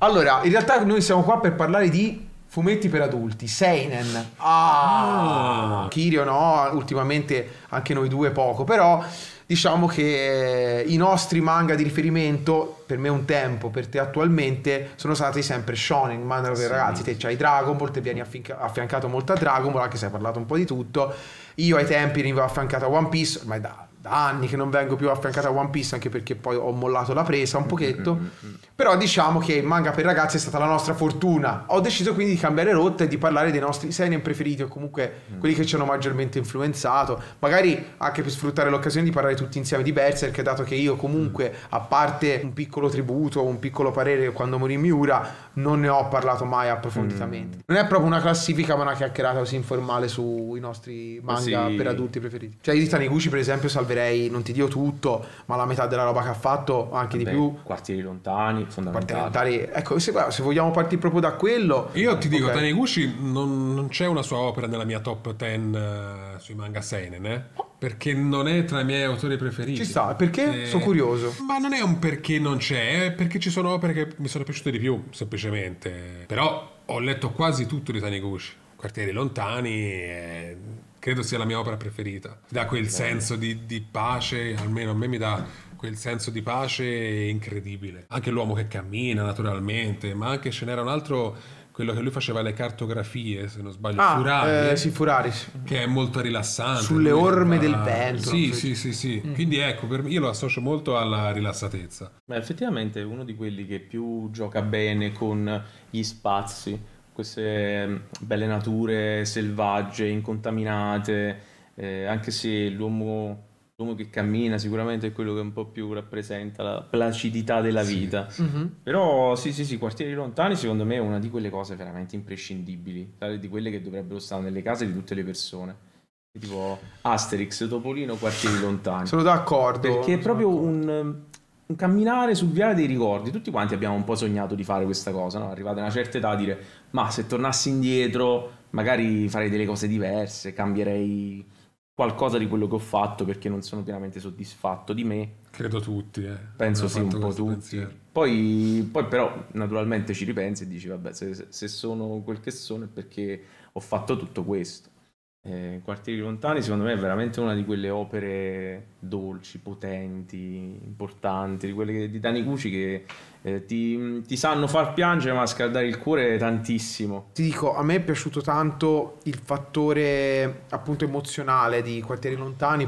Allora, in realtà noi siamo qua per parlare di fumetti per adulti, seinen. Kirio no, ultimamente anche noi due poco, però diciamo che i nostri manga di riferimento, per me un tempo, per te attualmente, sono stati sempre shonen, manga per ragazzi. Te c'hai Dragon Ball, te vieni affiancato molto a Dragon Ball, anche se hai parlato un po' di tutto. Io ai tempi venivo affiancato a One Piece, ormai da anni che non vengo più affiancato a One Piece, anche perché poi ho mollato la presa un pochetto. Però diciamo che il manga per ragazzi è stata la nostra fortuna. Ho deciso quindi di cambiare rotta e di parlare dei nostri seinen preferiti, o comunque quelli che ci hanno maggiormente influenzato, magari anche per sfruttare l'occasione di parlare tutti insieme di Berserk, dato che io comunque, a parte un piccolo tributo, un piccolo parere quando morì Miura, non ne ho parlato mai approfonditamente. Non è proprio una classifica, ma una chiacchierata così informale sui nostri manga per adulti preferiti. Cioè io di Taniguchi per esempio salverei, non ti dico tutto, ma la metà della roba che ha fatto, anche di più. Quartieri lontani, fondamentali. Ecco, se vogliamo partire proprio da quello, io ti dico, Taniguchi non c'è una sua opera nella mia top 10 sui manga seinen, perché non è tra i miei autori preferiti. Ci sta, perché? Sono curioso. Ma non è un perché non c'è, è perché ci sono opere che mi sono piaciute di più, semplicemente. Però ho letto quasi tutto di Taniguchi. Quartieri lontani, credo sia la mia opera preferita. Dà quel senso di pace, almeno a me mi dà quel senso di pace incredibile. Anche l'uomo che cammina, naturalmente, ma anche ce n'era un altro, quello che lui faceva le cartografie, se non sbaglio, Furari, Furari, che è molto rilassante. Sulle orme del vento. Sì. Quindi ecco, io lo associo molto alla rilassatezza. Ma effettivamente è uno di quelli che più gioca bene con gli spazi, queste belle nature selvagge, incontaminate, anche se l'uomo che cammina sicuramente è quello che un po' più rappresenta la placidità della vita. Però sì, Quartieri lontani secondo me è una di quelle cose veramente imprescindibili, di quelle che dovrebbero stare nelle case di tutte le persone, tipo Asterix, Topolino, Quartieri lontani. Sono d'accordo, perché è proprio un camminare sul viale dei ricordi. Tutti quanti abbiamo un po' sognato di fare questa cosa, no? Arrivate a una certa età a dire: ma se tornassi indietro magari farei delle cose diverse, cambierei qualcosa di quello che ho fatto perché non sono pienamente soddisfatto di me. Credo tutti, penso sì, un po' tutti. Poi però naturalmente ci ripensi e dici: vabbè, se sono quel che sono è perché ho fatto tutto questo. Quartieri lontani secondo me è veramente una di quelle opere dolci, potenti, importanti, di quelle di Taniguchi che ti sanno far piangere ma scaldare il cuore tantissimo. Ti dico, a me è piaciuto tanto il fattore appunto emozionale di Quartieri lontani,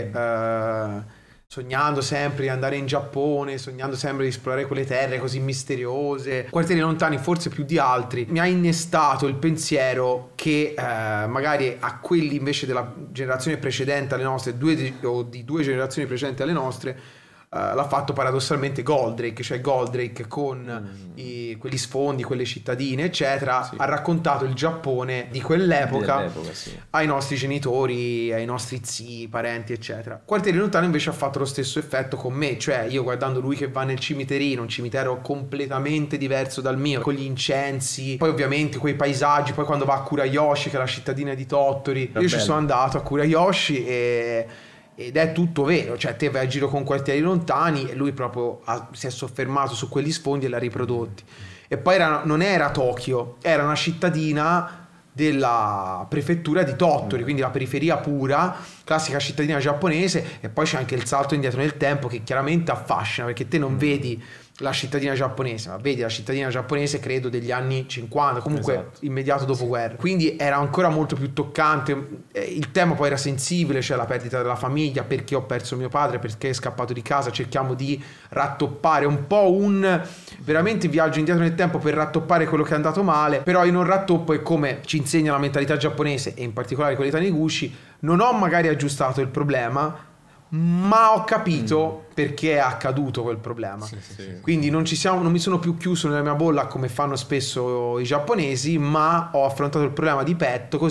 perché sognando sempre di andare in Giappone, sognando sempre di esplorare quelle terre così misteriose, Quartieri lontani forse più di altri mi ha innestato il pensiero che magari a quelli invece della generazione precedente alle nostre, o di due generazioni precedenti alle nostre, l'ha fatto paradossalmente Goldrake, cioè Goldrake con quegli sfondi, quelle cittadine eccetera, ha raccontato il Giappone di quell'epoca ai nostri genitori, ai nostri zii, parenti eccetera. Quartieri lontani invece ha fatto lo stesso effetto con me, cioè io guardando lui che va nel cimiterino, un cimitero completamente diverso dal mio, con gli incensi, poi ovviamente quei paesaggi, poi quando va a Kurayoshi che è la cittadina di Tottori, io ci sono andato a Kurayoshi ed è tutto vero, cioè te vai a giro con Quartieri lontani e lui proprio si è soffermato su quegli sfondi e l'ha riprodotti. E poi non era Tokyo, era una cittadina della prefettura di Tottori, quindi la periferia pura, classica cittadina giapponese. E poi c'è anche il salto indietro nel tempo che chiaramente affascina, perché te non vedi la cittadina giapponese, ma vedi la cittadina giapponese credo degli anni 50, comunque immediato dopoguerra, quindi era ancora molto più toccante. Il tema poi era sensibile, cioè la perdita della famiglia, perché ho perso mio padre, perché è scappato di casa, cerchiamo di rattoppare un po' un veramente viaggio indietro nel tempo per rattoppare quello che è andato male. Però in un rattoppo, e come ci insegna la mentalità giapponese e in particolare quella di Taniguchi, non ho magari aggiustato il problema, ma ho capito perché è accaduto quel problema. Quindi non mi sono più chiuso nella mia bolla come fanno spesso i giapponesi, ma ho affrontato il problema di petto, così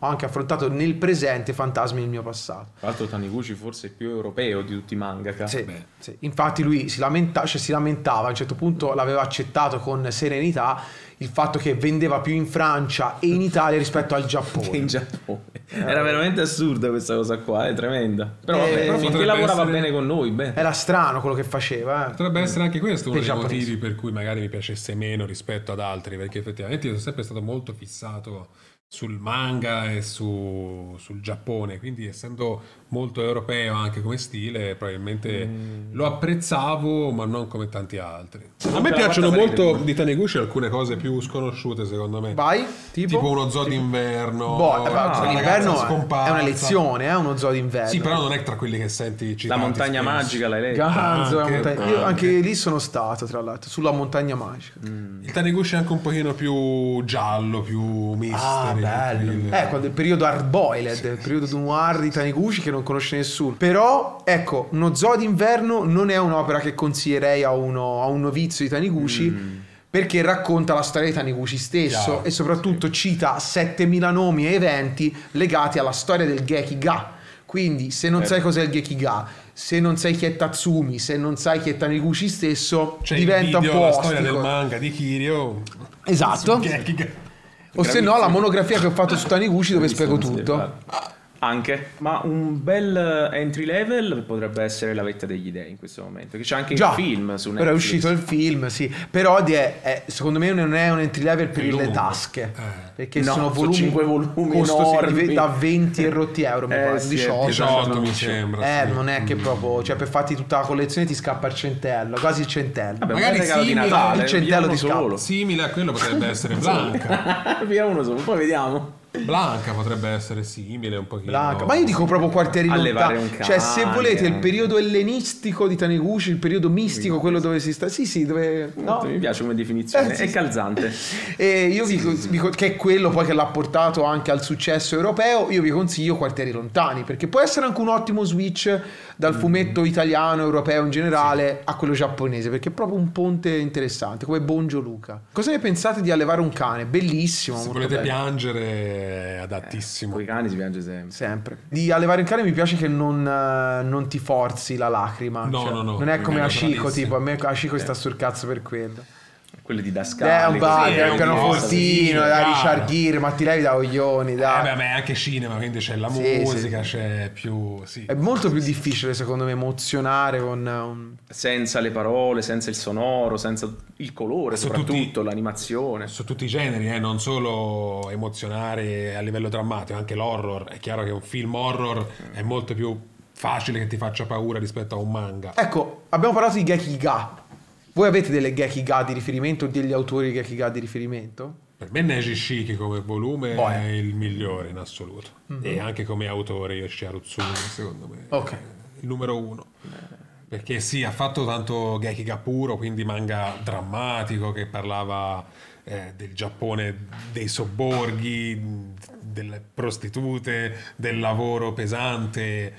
ho anche affrontato nel presente fantasmi del mio passato. Tra l'altro Taniguchi forse è il più europeo di tutti i mangaka. Sì, sì. Infatti lui si lamentava, a un certo punto l'aveva accettato con serenità il fatto che vendeva più in Francia e in Italia rispetto al Giappone. Che in Giappone. Era veramente assurda questa cosa qua, è tremenda. Però vabbè, finché potrebbe lavorava essere- bene con noi, beh. Era strano quello che faceva. Potrebbe essere anche questo uno Per dei giapponesi. motivi per cui magari mi piacesse meno rispetto ad altri, perché effettivamente io sono sempre stato molto fissato sul manga e sul Giappone, quindi essendo molto europeo anche come stile, probabilmente lo apprezzavo, ma non come tanti altri. A me la piacciono guarda molto vedere. di Taniguchi alcune cose più sconosciute, secondo me. Vai, Tipo uno zoo d'inverno. Boh, la Zoo ragazza d'inverno scomparsa. è una lezione, uno zoo d'inverno. Sì, però non è tra quelli che senti La citati montagna spesso. magica l'hai letta? Ganzo, la Anche, montagna- Io anche. anche lì sono stato, tra l'altro, sulla montagna magica. Il Taniguchi è anche un pochino più giallo, più mystery. thriller. Quando il periodo hard-boiled, il periodo noir di Taniguchi che non conosce nessuno. Però, ecco, uno zoo d'inverno non è un'opera che consiglierei a un novizio di Taniguchi. Perché racconta la storia di Taniguchi stesso Chiaro, e soprattutto cita 7000 nomi e eventi legati alla storia del Gekiga. Quindi se non sai cos'è il Gekiga, se non sai chi è Tatsumi, se non sai chi è Taniguchi stesso, C'è diventa il un video, po' la storia del ostico. manga di Kirio. Esatto. Su Gekiga. O se no la monografia che ho fatto su Taniguchi dove spiego tutto. Anche, ma un bel entry level potrebbe essere La vetta degli dei in questo momento, che c'è anche Già, il film su Netflix. però è uscito il film, sì. Però secondo me non è un entry level per È le lungo. tasche. Perché No, sono sono volumi, 5 volumi costosi, enormi. da 20 e rotti euro, mi pare, sì, 18. 18 mi sembra. sì. Non è che proprio, cioè per farti tutta la collezione ti scappa il centello, quasi il centello. Vabbè, Magari un regalo di simile, Natale, il centello via uno di scappo. solo. Simile a quello potrebbe essere Blanca. Via uno solo, poi vediamo. Blanca potrebbe essere simile un pochino. Blanca. Ma io dico proprio quartieri Allevare lontani. un Cioè, se cane, volete il anche. periodo ellenistico di Taniguchi, il periodo mistico, quello dove si sta. Sì, dove. No. Mi piace come definizione, Sì, è sì. calzante. E io dico che è quello poi che l'ha portato anche al successo europeo. Io vi consiglio Quartieri Lontani, perché può essere anche un ottimo switch dal fumetto italiano, europeo in generale, a quello giapponese, perché è proprio un ponte interessante, come Bonjo Luca. Cosa ne pensate di Allevare un cane? Bellissimo, Se molto volete bello. piangere, è adattissimo. Con i cani si piange sempre. Sempre. Di Allevare un cane mi piace che non ti forzi la lacrima. No, cioè, no, no, non è mi come viene Ashiko, naturalissimo. tipo, a me Ashiko sta sul cazzo per quello. Quelle di È Dascali. un bug, sì, è è un un pianofortino, po', da sì, Richard chiaro. Gere, ma ti levi da coglioni, dai. Beh, ma è anche cinema, quindi c'è la Sì, musica, sì. c'è più. Sì. È molto più difficile secondo me emozionare con un... Senza le parole, senza il sonoro, senza il colore, Su soprattutto tutti- l'animazione. Su tutti i generi, non solo emozionare a livello drammatico, anche l'horror. È chiaro che un film horror è molto più facile che ti faccia paura rispetto a un manga. Ecco, abbiamo parlato di Gekiga. Voi avete delle Gekiga di riferimento o degli autori di Gekiga di riferimento? Per me Neji Shiki come volume Poi. è il migliore in assoluto. E anche come autore Yoshihiro Tsuno, secondo me. Ok. È il numero uno. Perché sì, ha fatto tanto Gekiga puro, quindi manga drammatico che parlava del Giappone, dei sobborghi, delle prostitute, del lavoro pesante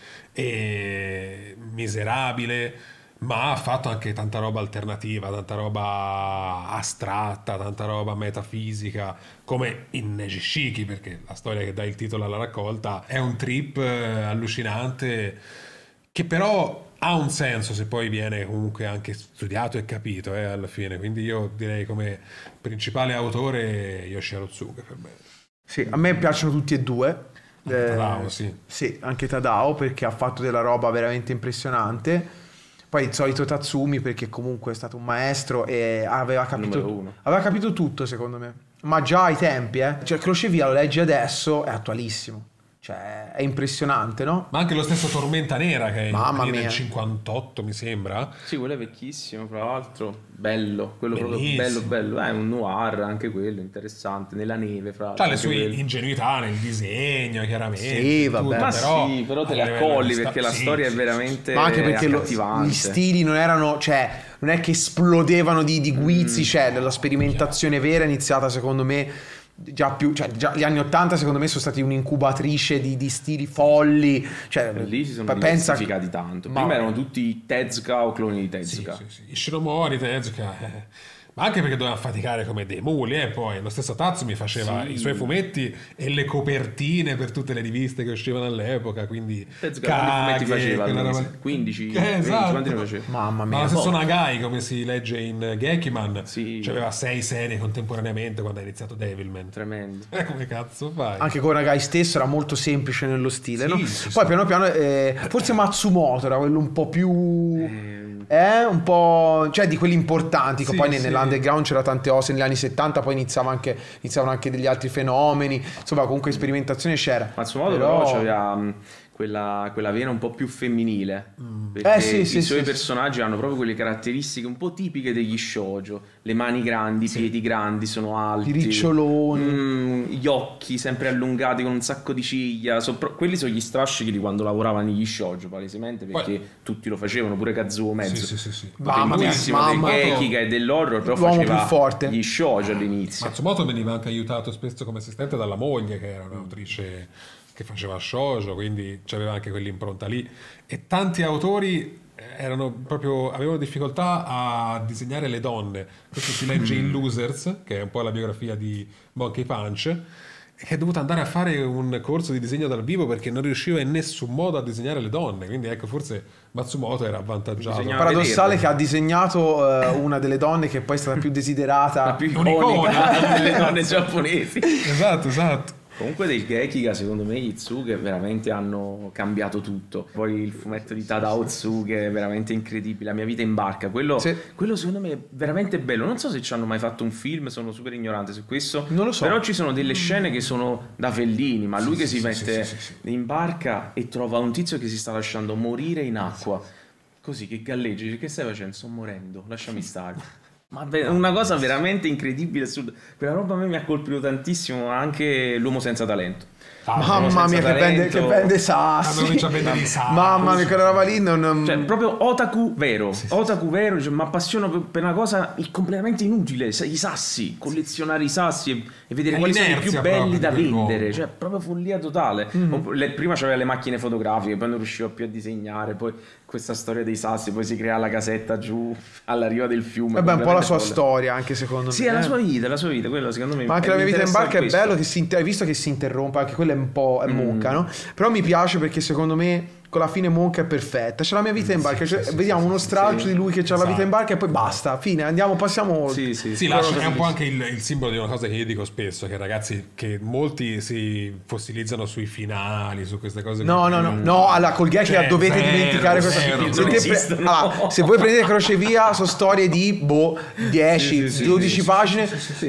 e miserabile. Ma ha fatto anche tanta roba alternativa, tanta roba astratta, tanta roba metafisica, come in Neji Shiki, perché la storia che dà il titolo alla raccolta è un trip allucinante, che però ha un senso se poi viene comunque anche studiato e capito alla fine. Quindi io direi come principale autore Yoshihiro Tsuga per me. Sì, a me piacciono tutti e due. Tadao, sì. Sì, anche Tadao perché ha fatto della roba veramente impressionante. Poi il solito Tatsumi perché comunque è stato un maestro e aveva Numero uno. capito tutto secondo me. Ma già ai tempi, Cioè Crocevia lo leggi adesso, è attualissimo. Cioè è impressionante, no? Ma anche lo stesso Tormenta Nera che è Mamma nel mia. 58 mi sembra. Sì, quello è vecchissimo, tra l'altro. Bello, quello Bellissimo. proprio bello. È un noir anche quello, interessante. Nella neve, fra l'altro. C'ha le anche sue quello. ingenuità nel disegno, chiaramente. Sì, vabbè. tutto, Ma però, sì, però te a le livello accolli di perché la sì, storia sì, è veramente Ma anche perché accattivante. gli stili non erano, cioè, non è che esplodevano di guizzi, cioè, la sperimentazione vera è iniziata secondo me già più, cioè già gli anni 80 secondo me sono stati un'incubatrice di stili folli, cioè Lì si sono pensa diversificati tanto. Ma- Prima erano tutti Tezuka o cloni di sì, Tezuka. sì, sì. Ishinomori, Tezuka. Ma anche perché doveva faticare come dei muli, poi lo stesso Tatsumi faceva i suoi fumetti e le copertine per tutte le riviste che uscivano all'epoca, quindi Quanti fumetti faceva? 15, 20, esatto. quanti ne faceva? Mamma mia. Ma lo stesso Nagai, come si legge in Gekiman, Sì. aveva 6 serie contemporaneamente quando ha iniziato Devilman. Tremendo. Come cazzo fai? Anche con Nagai stesso era molto semplice nello stile, Sì, no? sì, Poi sì. piano piano, forse Matsumoto era quello un po' più... un po'... cioè di quelli importanti, che Sì, poi sì. nell'underground c'era tante cose negli anni 70, poi iniziavano anche degli altri fenomeni, insomma comunque sperimentazione c'era. Matsumoto però c'aveva quella vena un po' più femminile, perché i suoi personaggi hanno proprio quelle caratteristiche un po' tipiche degli shoujo, le mani grandi, i piedi grandi, sono alti, I riccioloni, gli occhi sempre allungati con un sacco di ciglia, quelli sono gli strascichi di quando lavorava negli shoujo palesemente, perché tutti lo facevano, pure Kazuo Mezzo. Sì. Mamma mia, Bellissimo, del Gekiga e dell'horror, però l'uomo faceva più forte. gli shoujo all'inizio. Matsumoto veniva anche aiutato spesso come assistente dalla moglie, che era un'autrice che faceva shoujo, quindi c'aveva anche quell'impronta lì. E tanti autori avevano difficoltà a disegnare le donne. Questo si legge in Losers, che è un po' la biografia di Monkey Punch, che è dovuto andare a fare un corso di disegno dal vivo perché non riusciva in nessun modo a disegnare le donne. Quindi ecco, forse Matsumoto era avvantaggiato. Disegnava paradossale vederle. che ha disegnato una delle donne che poi è stata più desiderata, La più Un'icona. iconica delle donne giapponesi. Esatto. Comunque dei Gekiga, secondo me, gli Tsuge veramente hanno cambiato tutto. Poi il fumetto di Tadao Tsuge è veramente incredibile. La mia vita in barca, quello secondo me è veramente bello. Non so se ci hanno mai fatto un film, sono super ignorante su questo. Non lo so. Però ci sono delle scene che sono da Fellini, ma lui che si mette in barca e trova un tizio che si sta lasciando morire in acqua. Così che galleggia, dice, che stai facendo? Sto morendo, lasciami stare. Ma una cosa veramente incredibile, assurda. Quella roba a me mi ha colpito tantissimo, anche L'uomo senza talento. mamma mia, che vende sassi. Comincia a vendere i sassi. Mamma mia, quella roba lì non... Cioè, proprio otaku vero. Otaku vero, cioè, mi appassiono per una cosa completamente inutile, i sassi, collezionare i sassi e vedere È quali sono i più l'inerzia belli proprio da di quell'uomo. vendere, cioè proprio follia totale. Prima c'aveva le macchine fotografiche, poi non riusciva più a disegnare, poi questa storia dei sassi, poi si crea la casetta giù alla riva del fiume. Vabbè, un po' la sua folle. storia anche secondo me. Sì, è la sua vita, quello secondo me. Ma anche la mia vita in barca è questo. bello che hai visto che si interrompe, anche quello è un po' monca, no? Però mi piace perché secondo me con la fine monca è perfetta. C'è la mia vita in barca, vediamo uno stralcio di lui che ha la vita in barca e poi basta, fine, passiamo oltre. Sì, è un po' anche il simbolo di una cosa che io dico spesso, che ragazzi, che molti si fossilizzano sui finali, su queste cose. No, allora col Gekiga dovete dimenticare questa se voi prendete crocevia sono storie di 10, 12 pagine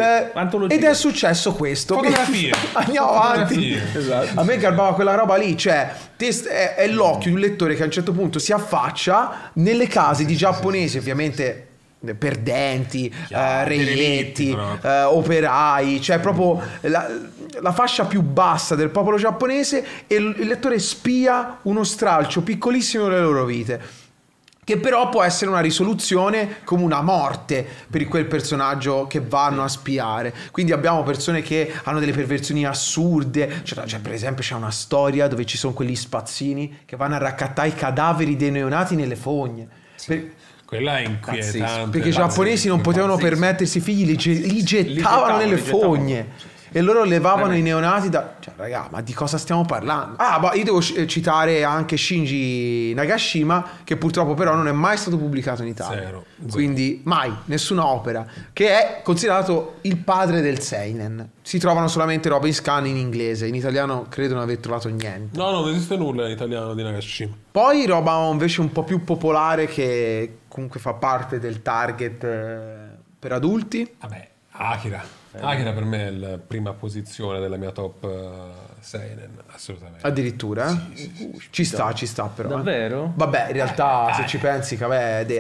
ed è successo questo. Fotografie. Andiamo avanti. Esatto. A me garbava quella roba lì, cioè è l'occhio di un lettore che a un certo punto si affaccia nelle case di giapponesi, ovviamente perdenti, reietti, operai, cioè proprio la fascia più bassa del popolo giapponese, e il lettore spia uno stralcio piccolissimo delle loro vite, che però può essere una risoluzione come una morte per quel personaggio che vanno a spiare. Quindi abbiamo persone che hanno delle perversioni assurde, cioè per esempio c'è una storia dove ci sono quegli spazzini che vanno a raccattare i cadaveri dei neonati nelle fogne. Quella è inquietante. Perché i giapponesi non potevano permettersi i figli, li gettavano nelle fogne. E loro levavano i neonati da... Cioè, raga, ma di cosa stiamo parlando? Io devo citare anche Shinji Nagashima, che purtroppo però non è mai stato pubblicato in Italia. Zero. Quindi mai, nessuna opera. Che è considerato il padre del seinen. Si trovano solamente robe in scan in inglese. In italiano credo non aver trovato niente. No, non esiste nulla in italiano di Nagashima. Poi roba invece un po' più popolare, che comunque fa parte del target per adulti. Vabbè, Akira. Akira per me è la prima posizione della mia top seinen, assolutamente. Addirittura? Sì. Ci sta però. Davvero? Vabbè, in realtà se ci pensi, Cavede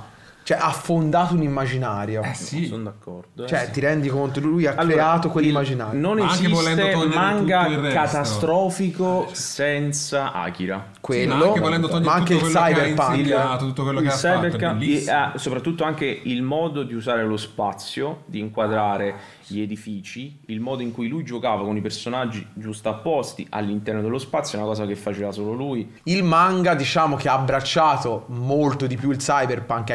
ha fondato un immaginario. Sì. Sono d'accordo. Cioè, ti rendi conto, lui ha creato quell'immaginario. Non Ma anche volendo esiste togliere manga tutto il resto. catastrofico senza Akira. Quello, ma anche volendo togliere ma anche tutto il quello che ha cyberpunk. insegnato, tutto quello che Il ha fatto, è cyberpunk, bellissimo. soprattutto anche il modo di usare lo spazio, di inquadrare gli edifici, il modo in cui lui giocava con i personaggi giustapposti all'interno dello spazio è una cosa che faceva solo lui. Il manga, diciamo, che ha abbracciato molto di più il cyberpunk, ha iniziato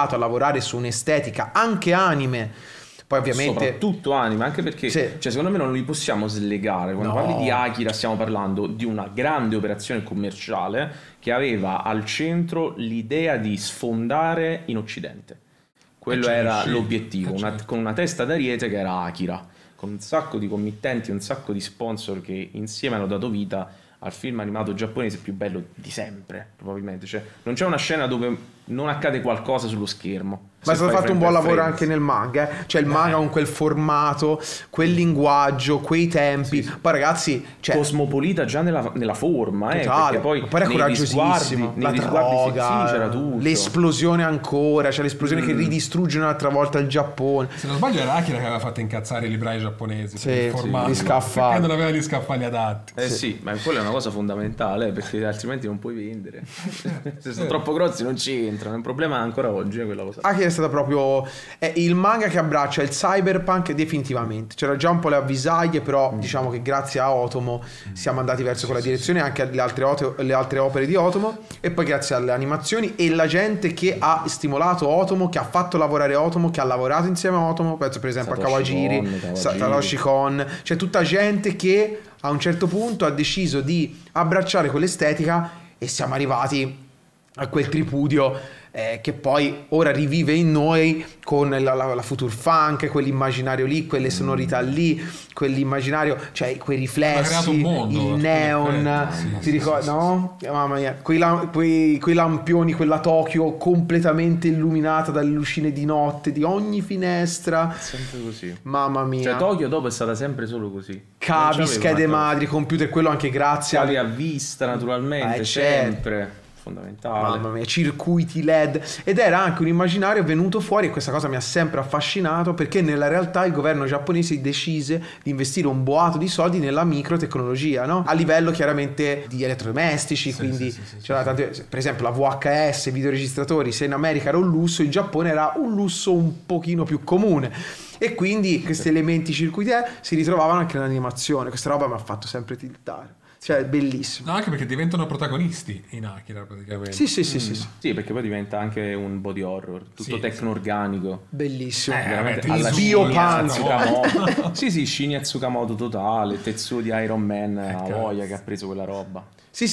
iniziato a lavorare su un'estetica anche anime, poi ovviamente soprattutto anime, anche perché Sì. cioè, secondo me non li possiamo slegare. Quando No. parli di Akira stiamo parlando di una grande operazione commerciale che aveva al centro l'idea di sfondare in Occidente. Quello Cioè, era sì. l'obiettivo, Certo. con una testa d'ariete che era Akira, con un sacco di committenti, un sacco di sponsor che insieme hanno dato vita al film animato giapponese più bello di sempre, probabilmente. Cioè, non c'è una scena dove non accade qualcosa sullo schermo. ma è Se stato fai fatto un frame buon per lavoro frame. anche nel manga, cioè il manga con quel formato, quel linguaggio, quei tempi. Poi ragazzi, cioè, Cosmopolita già nella forma, totale. perché poi Ma poi era nei coraggiosissimo, risguardi, la nei risguardi droga, sì, c'era tutto. l'esplosione ancora, cioè l'esplosione che ridistrugge un'altra volta il Giappone. Se non sbaglio era Akira che aveva fatto incazzare i librai giapponesi Sì, per il sì, formato, gli scaffali. perché non aveva gli scaffali adatti. Sì, ma quella è una cosa fondamentale, perché altrimenti non puoi vendere. Se sono troppo grossi non ci entrano, è un problema ancora oggi, quella cosa. Akira è stata proprio è il manga che abbraccia il cyberpunk definitivamente. C'era già un po' le avvisaglie, però diciamo che grazie a Otomo siamo andati verso quella direzione, anche alle altre opere di Otomo, e poi grazie alle animazioni e la gente che ha stimolato Otomo, che ha fatto lavorare Otomo, che ha lavorato insieme a Otomo, penso per esempio Satoshi a Kawajiri, Kon, Satoshi Kon, cioè tutta gente che a un certo punto ha deciso di abbracciare quell'estetica e siamo arrivati a quel tripudio che poi ora rivive in noi con la future funk, quell'immaginario lì, quelle sonorità lì, quell'immaginario, cioè quei Ha creato riflessi, un mondo, il a tutti gli neon, effetti, sì, ti sì, ricordi, sì, no? Mamma mia, quei lampioni, quella Tokyo completamente illuminata dalle lucine di notte di ogni finestra, Sempre così. mamma mia. Cioè Tokyo dopo è stata sempre solo così. Cavi, Non c'aveva schede un'altra madri, computer, quello anche grazie cosa. Chiavi a vista naturalmente, certo. sempre. Fondamentale. Mamma mia, circuiti LED, ed era anche un immaginario venuto fuori, e questa cosa mi ha sempre affascinato, perché nella realtà il governo giapponese decise di investire un boato di soldi nella microtecnologia, no? A livello chiaramente di elettrodomestici, quindi c'era tante, per esempio la VHS, videoregistratori, se in America era un lusso, in Giappone era un lusso un pochino più comune, e quindi questi elementi circuiti si ritrovavano anche nell'animazione. Questa roba mi ha fatto sempre tiltare, cioè è bellissimo. No, anche perché diventano protagonisti in Akira praticamente. Sì. Sì, perché poi diventa anche un body horror, tutto Sì, tecno-organico. Bellissimo. veramente, alla il biopan. Shinya Tsukamoto. Sì, Shinya Tsukamoto totale, Tetsuo di Iron Man, a cazzo. voglia che ha preso quella roba. Sì,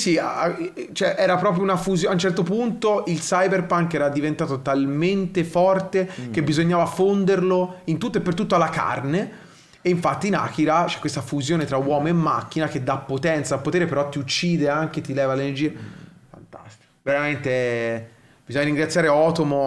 cioè era proprio una fusione. A un certo punto il cyberpunk era diventato talmente forte che bisognava fonderlo in tutto e per tutto alla carne. E infatti in Akira c'è questa fusione tra uomo e macchina che dà potenza, potere, però ti uccide anche, ti leva l'energia. Fantastico. Veramente bisogna ringraziare Otomo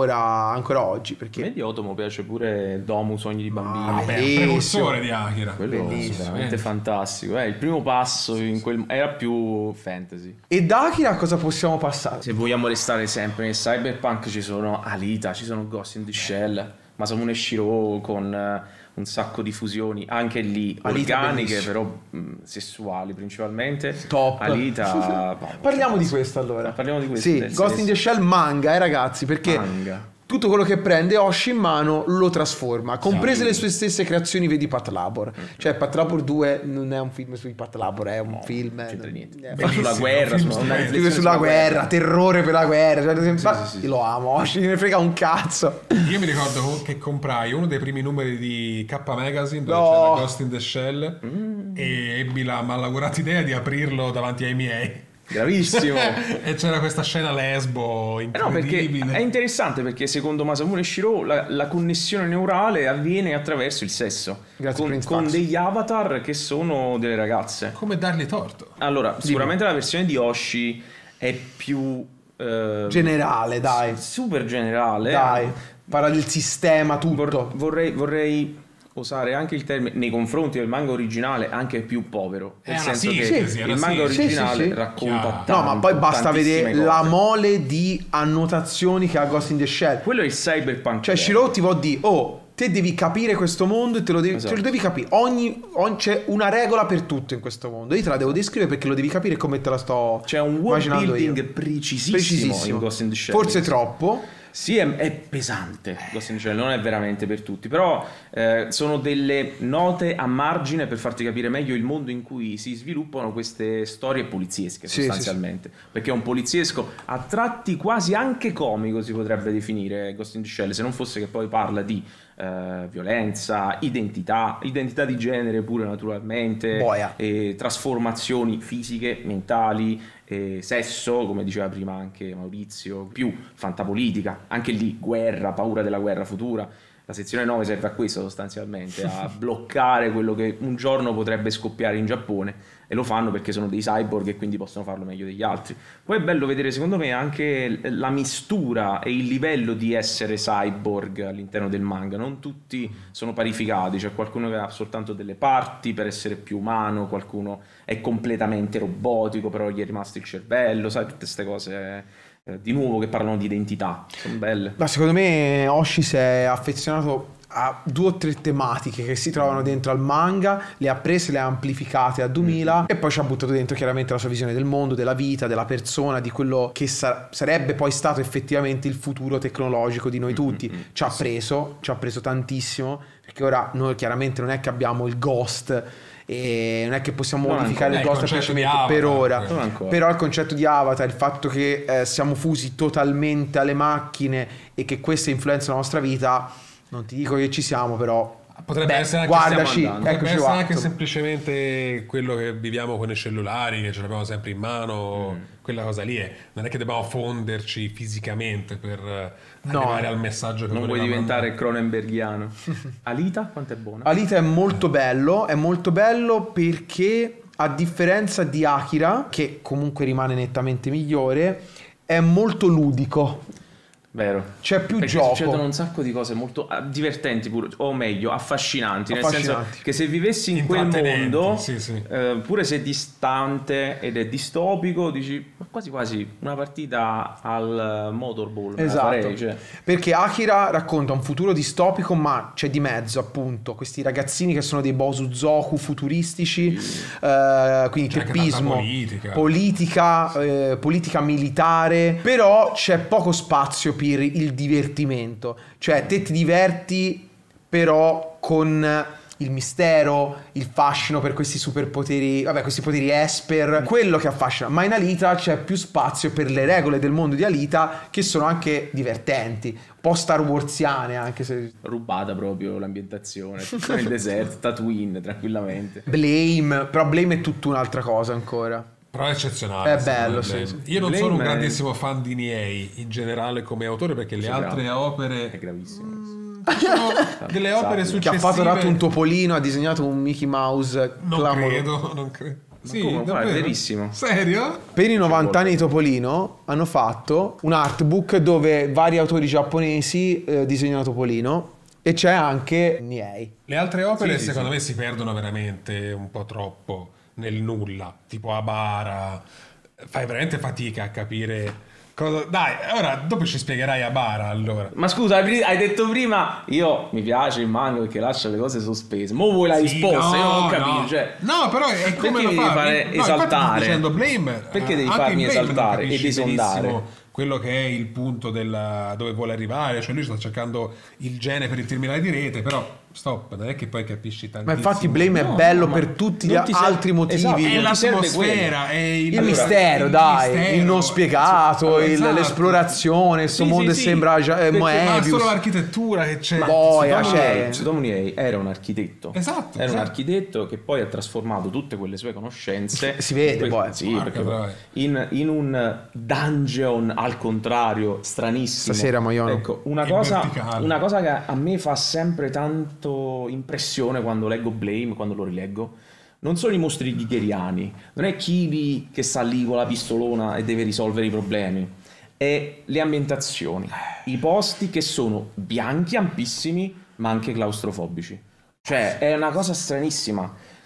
ancora oggi, A me perché di Otomo piace pure Domu, Sogni di Bambini. Vabbè, è un Bellissimo. precursore di Akira. Quello è bellissimo, veramente fantastico. Il primo passo in quel era più fantasy. e da Akira cosa possiamo passare? Se vogliamo restare sempre nel cyberpunk ci sono Alita, ci sono Ghost in the Shell, Masamune Shirow con un sacco di fusioni, anche lì Alita organiche, bellissimo. però sessuali principalmente. Top. Alita. Parliamo di questo allora. Parliamo di questo. Sì, del Ghost in the Shell manga, ragazzi, perché manga. tutto quello che prende Oshi in mano lo trasforma, comprese le sue stesse creazioni, vedi Pat Labor. Cioè Pat Labor 2 non è un film sui Pat Labor, è un film... Non c'entra niente. è Film sulla bellissimo, guerra, film una stupendo. riflessione sulla guerra, terrore per la guerra. Cioè, sì. Io lo amo, Oshi, ne frega un cazzo. Io mi ricordo che comprai uno dei primi numeri di K Magazine dove No. c'era Ghost in the Shell e ebbi la malaugurata idea di aprirlo davanti ai miei. Gravissimo. E c'era questa scena lesbo No, perché incredibile. è interessante, perché secondo Masamune Shirow la connessione neurale avviene attraverso il sesso, Grazie, Prince con Pax. degli avatar che sono delle ragazze. Come dargli torto? Allora, sicuramente la versione di Oshi è più Generale, dai. super generale. Dai, parla del sistema, tutto. Vorrei usare anche il termine nei confronti del manga originale, anche più povero, È nel una senso che sintesi, è il una manga sintesi. originale Sì. racconta Chiaro. tanto, No, ma poi basta tantissime vedere cose. la mole di annotazioni che ha Ghost in the Shell. Quello è il cyberpunk. Cioè Shiro ti vuol dire, oh, te devi capire questo mondo e te lo Esatto. devi capire. C'è una regola per tutto in questo mondo. Io te la devo descrivere perché lo devi capire come te la sto C'è un world immaginando building io. precisissimo in Ghost in the Shell. Forse troppo, Sì, è pesante, Ghost in the Shell non è veramente per tutti, però sono delle note a margine per farti capire meglio il mondo in cui si sviluppano queste storie poliziesche sostanzialmente, perché è un poliziesco a tratti quasi anche comico, si potrebbe definire Ghost in the Shell, se non fosse che poi parla di violenza, identità di genere pure naturalmente, e trasformazioni fisiche, mentali, sesso, come diceva prima anche Maurizio, più fantapolitica, anche lì guerra, paura della guerra futura. La sezione 9 serve a questo sostanzialmente, a bloccare quello che un giorno potrebbe scoppiare in Giappone, e lo fanno perché sono dei cyborg e quindi possono farlo meglio degli altri. Poi è bello vedere secondo me anche la mistura e il livello di essere cyborg all'interno del manga. Non tutti sono parificati, c'è qualcuno che ha soltanto delle parti per essere più umano, qualcuno è completamente robotico però gli è rimasto il cervello, sai, tutte queste cose di nuovo che parlano di identità, sono belle. Ma secondo me Oshi si è affezionato a 2 o 3 tematiche che si trovano dentro al manga, le ha prese, le ha amplificate a 2000 e poi ci ha buttato dentro chiaramente la sua visione del mondo, della vita, della persona, di quello che sarebbe poi stato effettivamente il futuro tecnologico di noi tutti. Ci ha preso tantissimo, perché ora noi chiaramente non è che abbiamo il Ghost e non è che possiamo modificare il Ghost per ora, però il concetto di Avatar, il fatto che siamo fusi totalmente alle macchine e che queste influenzano la nostra vita, non ti dico che ci siamo, però potrebbe essere anche, guardaci, potrebbe essere anche semplicemente quello che viviamo con i cellulari, che ce l'abbiamo sempre in mano, quella cosa lì non è che dobbiamo fonderci fisicamente per arrivare al messaggio che non vuoi diventare cronenberghiano. Alita quanto è buono? Alita è molto bello perché a differenza di Akira, che comunque rimane nettamente migliore, è molto ludico. Vero, c'è più perché gioco, succedono un sacco di cose molto divertenti pure, o meglio affascinanti, nel senso che se vivessi in quel mondo pure se è distante ed è distopico, dici quasi quasi una partita al Motorball, esatto, perché Akira racconta un futuro distopico, ma c'è di mezzo appunto questi ragazzini che sono dei bosuzoku futuristici, quindi teppismo, politica militare, però c'è poco spazio per il divertimento, cioè te ti diverti però con il mistero, il fascino per questi superpoteri, vabbè, questi poteri esper, quello che affascina. Ma in Alita c'è più spazio per le regole del mondo di Alita, che sono anche divertenti, un po' Star Warsiane, anche se rubata proprio l'ambientazione, nel deserto, Tatooine tranquillamente. Blame, però Blame è tutta un'altra cosa ancora. Però è eccezionale. È bello, sì. Io non sono un grandissimo fan di Niei in generale come autore, perché le altre opere... È gravissimo. Delle opere successive... Che ha fotografato un topolino, ha disegnato un Mickey Mouse clamoroso. Non credo. Sì, è verissimo. Serio? Per i 90 anni di Topolino hanno fatto un artbook dove vari autori giapponesi disegnano Topolino. E c'è anche Niei. Le altre opere secondo me si perdono veramente un po' troppo nel nulla, tipo Abara. Fai veramente fatica a capire cosa... Dai, ora dopo ci spiegherai Abara, allora. Ma scusa, hai detto prima io mi piace il manga perché lascia le cose sospese. Mo vuoi la risposta? Io non ho capito, cioè... No, però è come lo fare esaltare. Dicendo Blame, perché devi farmi esaltare ed esondare quello che è il punto dove vuole arrivare, cioè lui sta cercando il gene per il terminale di rete, però stop, non è che poi capisci tantissimo. Ma infatti Blame è bello per tutti gli altri motivi. Esatto, è l'atmosfera, è il mistero, dai, il non spiegato, l'esplorazione, questo mondo sembra ma solo l'architettura che c'è. Tsutomu Niei era un architetto. Esatto. Era un architetto che poi ha trasformato tutte quelle sue conoscenze. Si vede poi. Sì, in un dungeon al contrario, stranissimo. Stasera Maiono. Ecco, una cosa che a me fa sempre tanto impressione quando leggo Blame, quando lo rileggo, non sono i mostri ghigheriani, non è Kibi che sta lì con la pistolona e deve risolvere i problemi, è le ambientazioni, i posti che sono bianchi, ampissimi, ma anche claustrofobici. Cioè, è una cosa stranissima.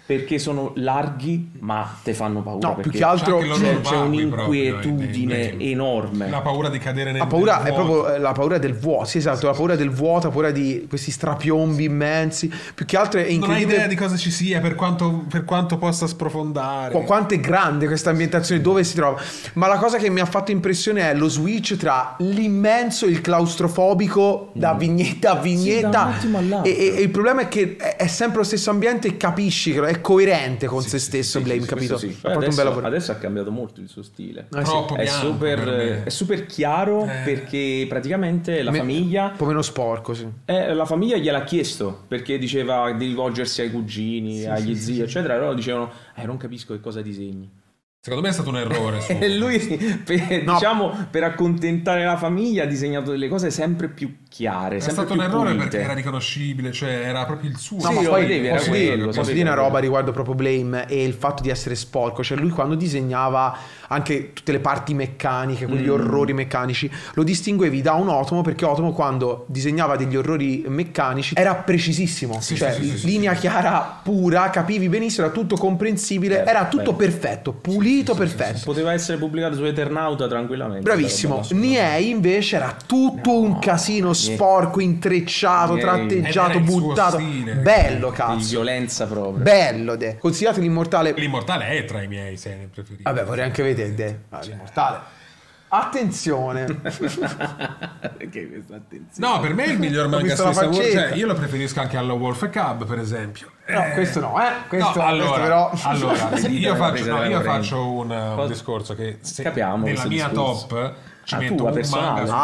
perché sono larghi ma te fanno paura, No, perché più che altro c'è un'inquietudine enorme. La paura di cadere nel la paura nel è vuoto. proprio la paura del vuoto, sì, esatto, la paura del vuoto, la paura di questi strapiombi immensi, più che altro è Non hai incredibile. idea di cosa ci sia, per quanto possa sprofondare. Quanto è grande questa ambientazione, dove si trova. Ma la cosa che mi ha fatto impressione è lo switch tra l'immenso e il claustrofobico da vignetta a vignetta. da un attimo all'altro. E il problema è che è sempre lo stesso ambiente e capisci che è coerente con se stesso. Blame, Sì, capito? questo sì. Ha fatto un bel lavoro. Adesso ha cambiato molto il suo stile. Ah, sì. Troppo È bianco per me. è super chiaro, perché praticamente la Un famiglia po' meno sporco, sì. la famiglia gliel'ha chiesto, perché diceva di rivolgersi ai cugini, agli zii, eccetera. Loro dicevano non capisco che cosa disegni. Secondo me è stato un errore. E lui, diciamo, per accontentare la famiglia ha disegnato delle cose sempre più chiare, È sempre stato più un errore pulite. perché era riconoscibile, cioè era proprio il suo. No, Sì, ma lo poi vedevi, era posso quello, posso sapevi dire una quello. roba riguardo proprio Blame e il fatto di essere sporco. Cioè lui quando disegnava anche tutte le parti meccaniche, quegli orrori meccanici, lo distinguevi da un Otomo, perché Otomo quando disegnava degli orrori meccanici era precisissimo. Sì, cioè sì, linea chiara, pura, capivi benissimo, era tutto comprensibile, era tutto perfetto, pulito, perfetto. Poteva essere pubblicato su Eternauta tranquillamente. Bravissimo. quella roba là. Niei invece era tutto un casino sporco, intrecciato, Niei. tratteggiato, Ed era il suo buttato. stile. Bello, Di cazzo. violenza proprio. Bello, considerate l'immortale. L'immortale è tra i miei segni preferiti. Vabbè, vorrei anche vedere l'immortale. Attenzione. Perché questa attenzione? No, per me è il miglior Ho manga visto la Star Wars. faccetta. Cioè, io lo preferisco anche alla Wolf Cub, per esempio. No, questo no, questo, No, allora, questo però. allora Sì, io dai, faccio, presa no, dalla io corrente. faccio un Cosa? discorso che se Capiamo nella questo mia discorso. top ci Ah, metto tua, un personale? manga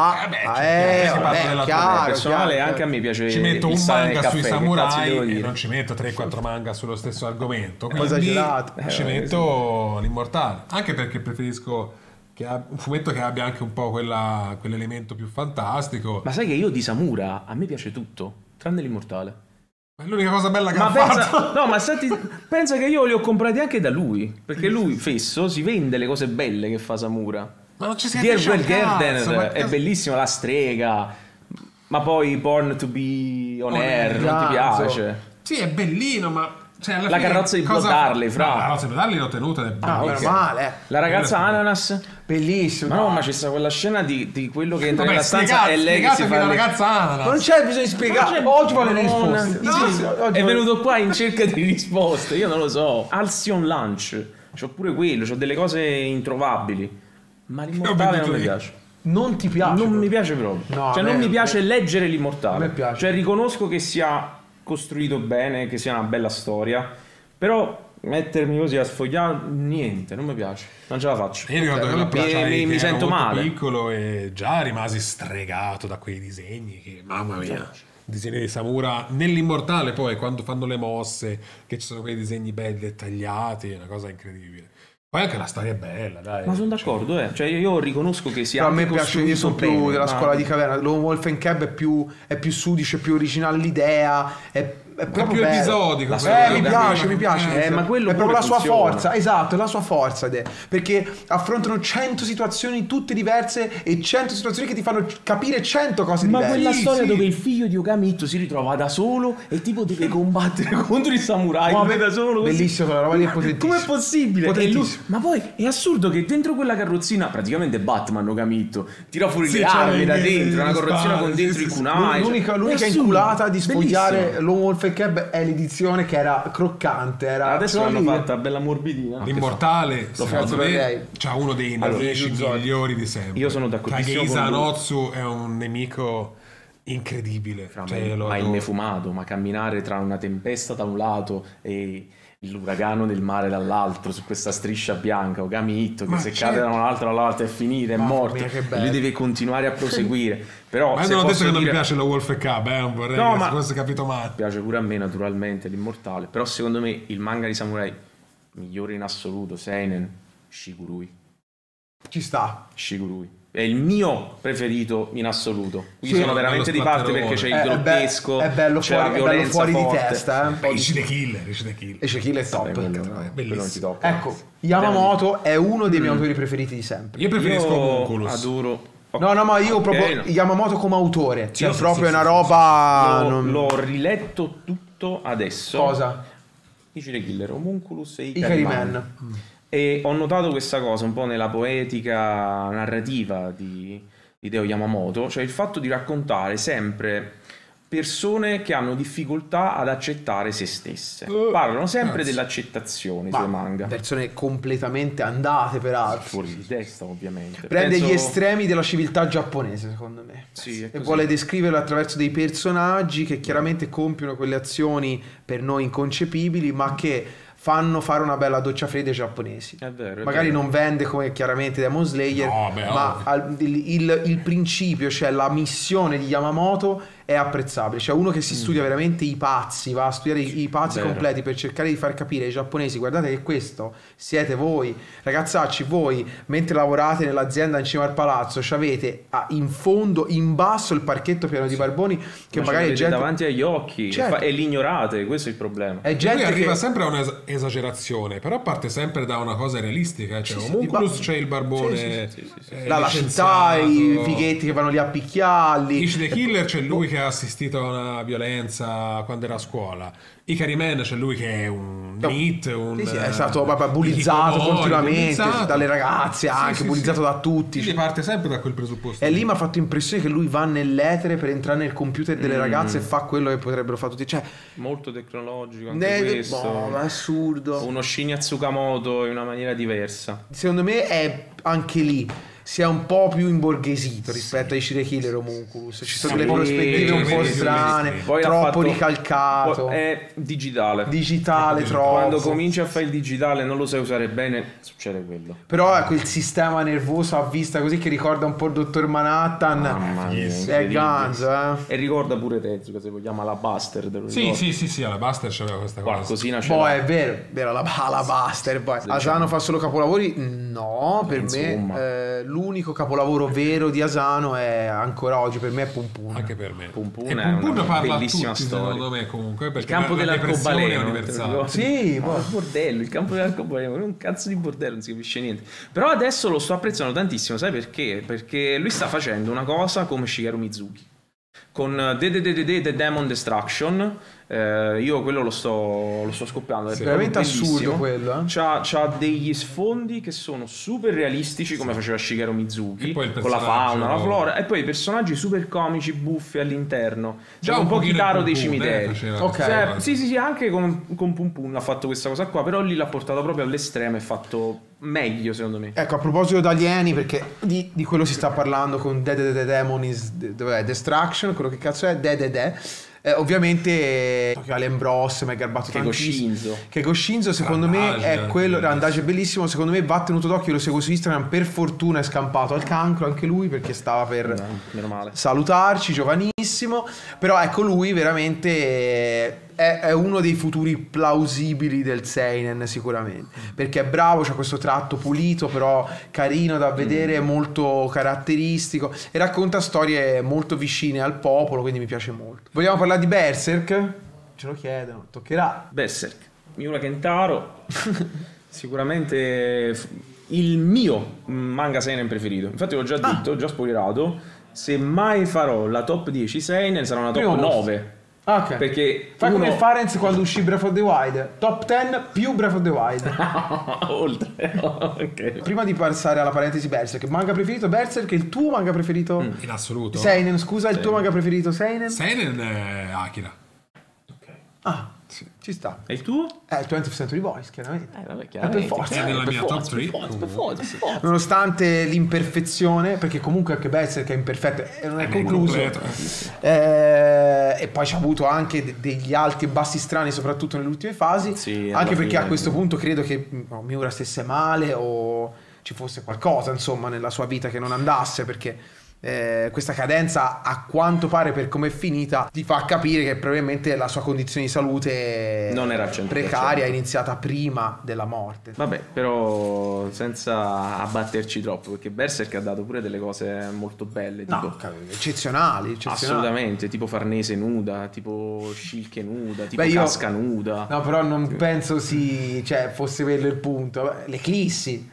Vabbè, della chiaro, personale chiaro. anche a me piace ci metto il un sale nel manga sui caffè, che cazzo samurai devo e dire? non ci metto 3-4 manga sullo stesso argomento, po' quindi esagerato. ci metto l'immortale, anche perché preferisco un fumetto che abbia anche un po' quell'elemento più fantastico. Ma sai che io di Samura a me piace tutto, tranne l'immortale. È l'unica cosa bella che Ma ha fatto. pensa, no, ma pensa che io li ho comprati anche da lui, perché lui fesso si vende le cose belle che fa Samura. Ma non ci si Dear capisce un Well cazzo, Garden ma è bellissima, la strega, ma poi Born to be on Air non ti Ganzo. piace? Sì, è bellino, ma cioè, alla La fine carrozza di cosa Blood Harley, fa? fra. No, la carrozza di Blood Harley l'ho tenuta ed è Ah, meno bellissima. male. La ragazza ananas? Bellissimo. Ma no, ma c'è sta quella scena di quello che entra Vabbè, nella stanza e lei che si fa la le... ragazza Ananas. Ma non c'è bisogno di spiegare. Oggi vogliono le Madonna. risposte. No, Sì, oggi è vogliono- venuto qua in cerca di risposte, io non lo so. Alcyon Lunch, c'ho pure quello, c'ho delle cose introvabili. Ma l'immortale non mi lì. piace. Non ti piace. Non mi piace proprio. No, cioè a me- non mi piace leggere l'immortale. a me piace. Cioè riconosco che sia costruito bene, che sia una bella storia, però mettermi così a sfogliare niente, non mi piace. Non ce la faccio. Io ricordo Ok, che non lo mi piace, piacei, mi che ero sento molto male. piccolo e già rimasi stregato da quei disegni che, mamma mia, disegni di Samura nell'immortale, poi quando fanno le mosse, che ci sono quei disegni belli dettagliati, è una cosa incredibile. Poi anche la storia è bella, dai. Ma sono d'accordo, Cioè io riconosco che sia Però a me anche piace, io sono costruito più bene, della ma- scuola di Caverna. Lone Wolf and Cab è più sudice, è più originale l'idea, è proprio più bello. episodico, Mi piace, mi piace. ma quello è proprio pure la sua funziona. forza, esatto, è la sua forza perché affrontano 100 situazioni tutte diverse e 100 situazioni che ti fanno capire 100 cose Ma diverse. quella storia sì. dove il figlio di Okamitto si ritrova da solo e tipo deve combattere contro i samurai No, lui da solo così. bellissimo, quella roba lì è potentissima. Com'è possibile? E lui- Potentissimo. ma poi è assurdo che dentro quella carrozzina, praticamente Batman Okamitto tira fuori Sì, le c'ha armi da le- dentro, le una carrozzina spade, con dentro sì, i sì. kunai. L'unica È assurdo. inculata di sfogliare Bellissimo. Lone Wolf and Cab è l'edizione che era croccante. Era Adesso ce l'ho l'hanno lì. fatta bella morbidina. L'immortale, faccio secondo per me, lei. c'ha uno dei nemici migliori di sempre. Io sono d'accordissimo Kagei con lui. Zanotsu è un nemico incredibile. Fra Cioè, me, lo ma il adoro. nefumato, ma camminare tra una tempesta da un lato e l'uragano del mare dall'altro su questa striscia bianca, Okamitto che Ma se c'è- cade da un'altra all'altra è finita, è Mamma morto, mia, che e bello. lui deve continuare a proseguire. Però Ma io se non ho detto posso che non mi dire- piace la Wolf Cub, non vorrei No, che ma- si fosse capito male. piace pure a me naturalmente l'immortale, però secondo me il manga di samurai migliore in assoluto, Seinen, Shigurui. Ci sta. Shigurui è il mio preferito in assoluto. Qui Sì, sono veramente bello di parte splatterone. perché c'è il grottesco, è bello c'è la fuori, è bello violenza fuori di forte. testa. Beh, Ishi the Killer. E Shaquille è top. Vabbè, quello bellissimo. non ti tocca. Ecco, Yamamoto è uno dei miei autori preferiti di sempre. Io preferisco Io Homunculus. adoro. No, ma io Ok, proprio no. Yamamoto come autore. Cioè, Io sì, proprio sì, è una sì, roba. L'ho riletto tutto adesso. Cosa? i Cire Killer, Homunculus e I Cariman. E ho notato questa cosa un po' nella poetica narrativa di Hideo Yamamoto, cioè il fatto di raccontare sempre persone che hanno difficoltà ad accettare se stesse. Parlano sempre dell'accettazione sui manga. Persone completamente andate, peraltro. Fuori di testa, ovviamente. Prende Penso- gli estremi della civiltà giapponese, secondo me. Sì, è E così. vuole descriverlo attraverso dei personaggi che chiaramente compiono quelle azioni per noi inconcepibili, ma che fanno fare una bella doccia fredda ai giapponesi. È vero, è Magari vero. non vende come chiaramente Demon Slayer, No, beh, ma il principio, cioè la missione di Yamamoto è apprezzabile. Cioè uno che si studia veramente i pazzi, va a studiare i pazzi Vero. completi per cercare di far capire ai giapponesi: guardate che questo siete voi ragazzacci, voi mentre lavorate nell'azienda in cima al palazzo avete in fondo, in basso, il parchetto pieno di barboni che Ma ce magari è l'avete gente, davanti agli occhi Certo. e l'ignorate, questo è il problema. è Lui gente arriva che sempre a un'esagerazione, però parte sempre da una cosa realistica. Cioè, Sì, sì, Homunculus di c'è il barbone, sì, la città, i licenziato. fighetti che vanno lì a picchiarli. Ishi the Killer c'è lui che ha assistito a una violenza quando era a scuola. Ikari Man c'è lui che è un NEET, Sì, sì, è stato proprio bullizzato hikikomori, continuamente bullizzato. dalle ragazze, anche Sì, bullizzato sì. da tutti. Quindi parte sempre da quel presupposto. E lì mi ha fatto impressione che lui va nell'etere per entrare nel computer delle ragazze e fa quello che potrebbero fare tutti. Cioè, Molto tecnologico anche questo. boh, è assurdo. Uno Shinya Tsukamoto in una maniera diversa. Secondo me è anche lì si è un po' più imborghesito rispetto ai Shire Killer Homunculus. Ci sono Sì, delle prospettive un po' sì, strane, sì. Poi l'ha troppo fatto- ricalcato, È digitale. digitale troppo. Quando cominci a fare il digitale e non lo sai usare bene, succede quello. Però è quel sistema nervoso a vista così che ricorda un po' il Dottor Manhattan. Mamma mia, È incredibile. ganzo, E ricorda pure Tezuka, se vogliamo, la Buster. Sì, alla Buster c'aveva questa cosa. Qualcosina c'è. Poi è vero, la Buster. Poi. Asano fa solo capolavori? No, per Insomma. me l'unico capolavoro vero di Asano è ancora oggi, per me è Pum Pum. Anche per me. Pum Pum E è Pum Pum una parla a bellissima tutti, storia. secondo me, comunque. Il Perché campo la depressione è dell'arcobaleno, universale. Sì, il bordello, il campo dell'arcobaleno, è un cazzo di bordello, non si capisce niente. Però adesso lo sto apprezzando tantissimo, sai perché? Perché lui sta facendo una cosa come Shigeru Mizuki. Con The Demon Destruction, io quello lo sto scoppiando. È Sì, proprio veramente bellissimo. assurdo quello, eh. C'ha degli sfondi che sono super realistici, come faceva Shigeru Mizuki, E poi il con la personaggio- fauna, la flora, e poi i personaggi super comici, buffi all'interno. Già Cioè, un po' pochino Kitaro il dei Pum Pum, cimiteri. faceva Ok. questa Cioè, cosa. sì, anche con Pum Pum ha fatto questa cosa qua, però lì l'ha portato proprio all'estremo e fatto meglio, secondo me. Ecco, a proposito di alieni, perché di quello si sta parlando con Demon is dov'è? Destruction, quello che cazzo è? Ovviamente Tokyo Alien Bros mi ha garbato Keigo tantissimo. Shinzo. Keigo Shinzo secondo me Randage, è quello, bellissimo. Randage è bellissimo, secondo me va tenuto d'occhio, lo seguo su Instagram, per fortuna è scampato al cancro anche lui perché stava per Meno male. salutarci, giovanissimo, però ecco lui veramente è uno dei futuri plausibili del seinen sicuramente, perché è bravo, c'ha questo tratto pulito però carino da vedere, molto caratteristico e racconta storie molto vicine al popolo, quindi mi piace molto. Vogliamo parlare di Berserk? Ce lo chiedono, toccherà. Berserk, Miura Kentaro, sicuramente il mio manga seinen preferito. Infatti l'ho già detto, ho già spoilerato. Se mai farò la top 10 seinen sarà una top Primo posto. 9. Ok. Perché Fai come uno- Farenz quando uscì Breath of the Wild, top 10 più Breath of the Wild. Oltre. Ok. Prima di passare alla parentesi Berserk, manga preferito Berserk, il tuo manga preferito In assoluto. Seinen, scusa, il tuo manga preferito Seinen? Seinen è Akira. Ah, ci sta. E il tuo? È il 20th Century Boys, chiaramente. Vabbè, per forza. È nella mia top 3. Per forza. Nonostante l'imperfezione, perché comunque anche Berserk è imperfetto e non è È concluso. incompleto. E poi c'ha avuto anche degli alti e bassi strani, soprattutto nelle ultime fasi. Sì, alla anche perché fine. a questo punto credo che Miura stesse male o ci fosse qualcosa, insomma, nella sua vita che non andasse, perché questa cadenza, a quanto pare, per come è finita, ti fa capire che probabilmente la sua condizione di salute Non era al 100%. precaria è iniziata prima della morte. Vabbè, però senza abbatterci troppo, perché Berserk ha dato pure delle cose molto belle, tipo No, eccezionali. assolutamente, tipo Farnese nuda, tipo Shilke nuda, tipo Beh, io- Casca nuda. No, però non penso fosse quello il punto. L'eclissi.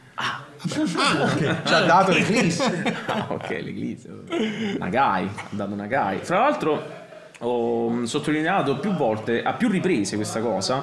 Ci ha dato l'eclissi. Ah, ok, l'Eglise. Nagai, ha dato Nagai. Fra l'altro ho sottolineato più volte, a più riprese questa cosa,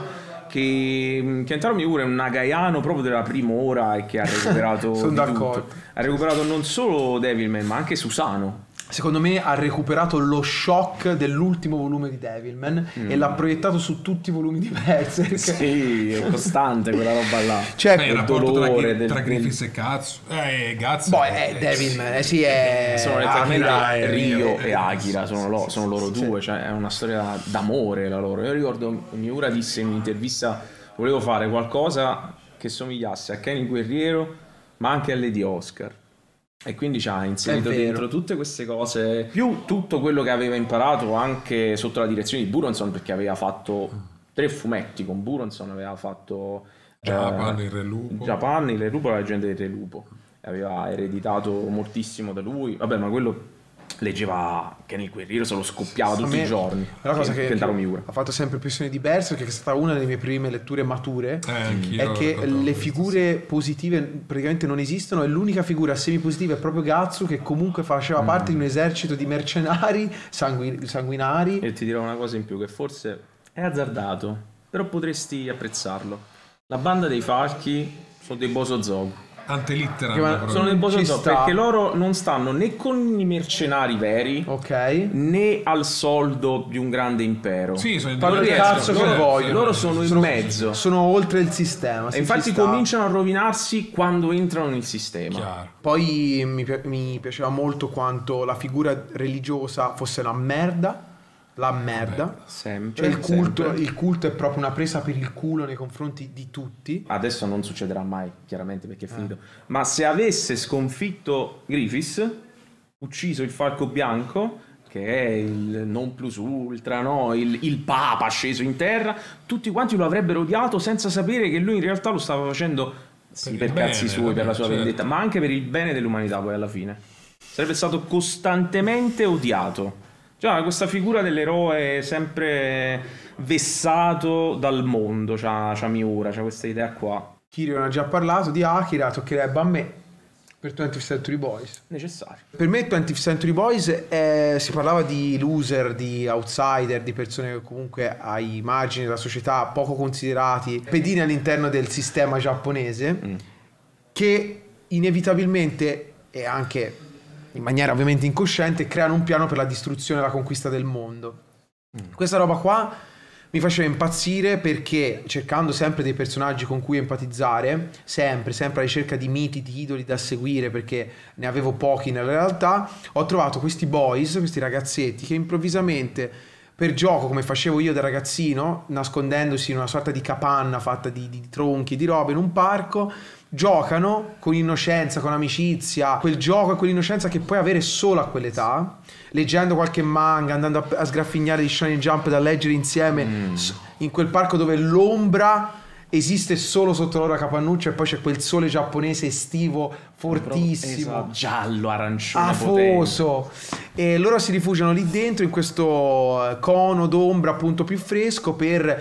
che Kentaro Miura è un Nagayano proprio della prima ora e che ha recuperato Sono di d'accordo. tutto. Ha recuperato non solo Devilman ma anche Susano. Secondo me ha recuperato lo shock dell'ultimo volume di Devilman e l'ha proiettato su tutti i volumi di Berserk. Sì, è costante quella roba là. Cioè, il il rapporto dolore tra del Griffiths e Guts. Guts. boh, è Devilman, sì, è sono letteralmente Akira Ryo e Akira, sono loro due, cioè è una storia d'amore la loro. Io ricordo Miura disse in un'intervista: volevo fare qualcosa che somigliasse a Kenny Guerriero ma anche a Lady Oscar. E quindi ci ha inserito È vero. dentro tutte queste cose, più tutto quello che aveva imparato anche sotto la direzione di Buronson, perché aveva fatto 3 fumetti con Buronson, aveva fatto Japan, il Re Lupo. Japan, il Re Lupo e la leggenda del Re Lupo. Aveva ereditato moltissimo da lui. Vabbè, ma quello leggeva Kenny Guerriero, se lo scoppiava A tutti me i giorni. è una cosa che Kentaro Miura. ha fatto sempre impressione di Berserk, che è stata una delle mie prime letture mature, Anch'io è lo che ricordavo le questo, figure positive praticamente non esistono e l'unica figura semi-positiva è proprio Gatsu, che comunque faceva parte di un esercito di mercenari sanguinari. E ti dirò una cosa in più, che forse è azzardato, però potresti apprezzarlo. La banda dei falchi sono dei Bosozoku. Antelitteram. Che ma- proprio. Sono dei Ci Bosozoku sta. perché loro non stanno né con i mercenari veri Ok. né al soldo di un grande impero. Sì, sono Fanno il riescono, cazzo che loro- vogliono. loro sono in mezzo. Sono oltre il sistema. E sì, infatti ci sta. cominciano a rovinarsi quando entrano nel sistema. Chiaro. Poi mi piaceva molto quanto la figura religiosa fosse una merda. La merda. Sempre, Cioè sempre. il culto è proprio una presa per il culo nei confronti di tutti. Adesso non succederà mai, chiaramente, perché è finito. Ma se avesse sconfitto Griffiths, ucciso il Falco Bianco, che è il non plus ultra, no? Il Papa sceso in terra, tutti quanti lo avrebbero odiato senza sapere che lui in realtà lo stava facendo sì, per il cazzi bene, suoi, vabbè, per la sua certo. vendetta, ma anche per il bene dell'umanità poi alla fine. Sarebbe stato costantemente odiato. Cioè, questa figura dell'eroe sempre vessato dal mondo, c'ha Miura, c'ha questa idea qua. Kirio ne ha già parlato di Akira, toccherebbe a me per 20th Century Boys. Necessario. Per me 20th Century Boys si parlava di loser, di outsider, di persone che comunque ai margini della società, poco considerati, pedine all'interno del sistema giapponese, che inevitabilmente e anche in maniera ovviamente incosciente creano un piano per la distruzione e la conquista del mondo. Questa roba qua mi faceva impazzire perché, cercando sempre dei personaggi con cui empatizzare, sempre alla ricerca di miti, di idoli da seguire, perché ne avevo pochi nella realtà, ho trovato questi boys, questi ragazzetti che improvvisamente, per gioco come facevo io da ragazzino, nascondendosi in una sorta di capanna fatta di tronchi, di robe in un parco, giocano con innocenza, con amicizia, quel gioco e quell'innocenza che puoi avere solo a quell'età, leggendo qualche manga, andando a sgraffignare di Shonen Jump da leggere insieme in quel parco dove l'ombra esiste solo sotto l'ora capannuccia e poi c'è quel sole giapponese estivo fortissimo, Esatto, giallo, arancione, potente. afoso, e loro si rifugiano lì dentro in questo cono d'ombra appunto più fresco per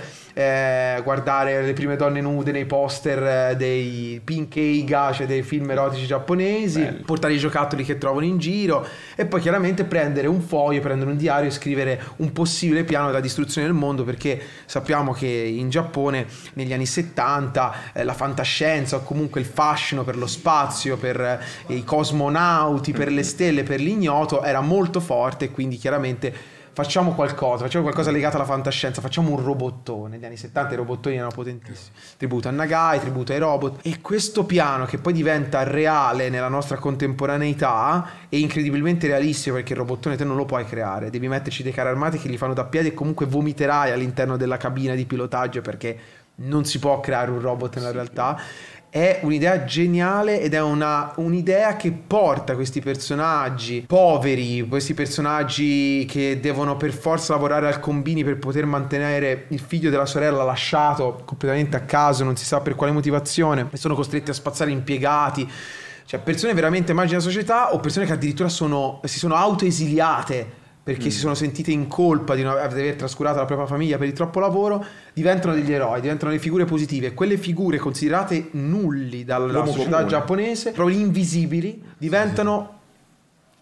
guardare le prime donne nude nei poster dei Pink Eiga, cioè dei film erotici giapponesi, Bello. portare i giocattoli che trovano in giro e poi chiaramente prendere un foglio, prendere un diario e scrivere un possibile piano della distruzione del mondo, perché sappiamo che in Giappone negli anni 70 la fantascienza o comunque il fascino per lo spazio, per i cosmonauti, per le stelle, per l'ignoto era molto forte, e quindi chiaramente facciamo qualcosa legato alla fantascienza, facciamo un robottone. Negli anni 70 i robottoni erano potentissimi, tributo a Nagai, tributo ai robot, e questo piano che poi diventa reale nella nostra contemporaneità è incredibilmente realistico, perché il robottone te non lo puoi creare, devi metterci dei carri armati che li fanno da piedi e comunque vomiterai all'interno della cabina di pilotaggio, perché non si può creare un robot nella realtà. È un'idea geniale ed è un'idea che porta questi personaggi poveri, questi personaggi che devono per forza lavorare al combini per poter mantenere il figlio della sorella lasciato completamente a caso, non si sa per quale motivazione, e sono costretti a spazzare impiegati. Cioè persone veramente margine della società, o persone che addirittura si sono autoesiliate perché si sono sentite in colpa di aver trascurato la propria famiglia per il troppo lavoro, diventano degli eroi, diventano le figure positive, e quelle figure considerate nulli dalla L'uomo società comune. giapponese, proprio invisibili, diventano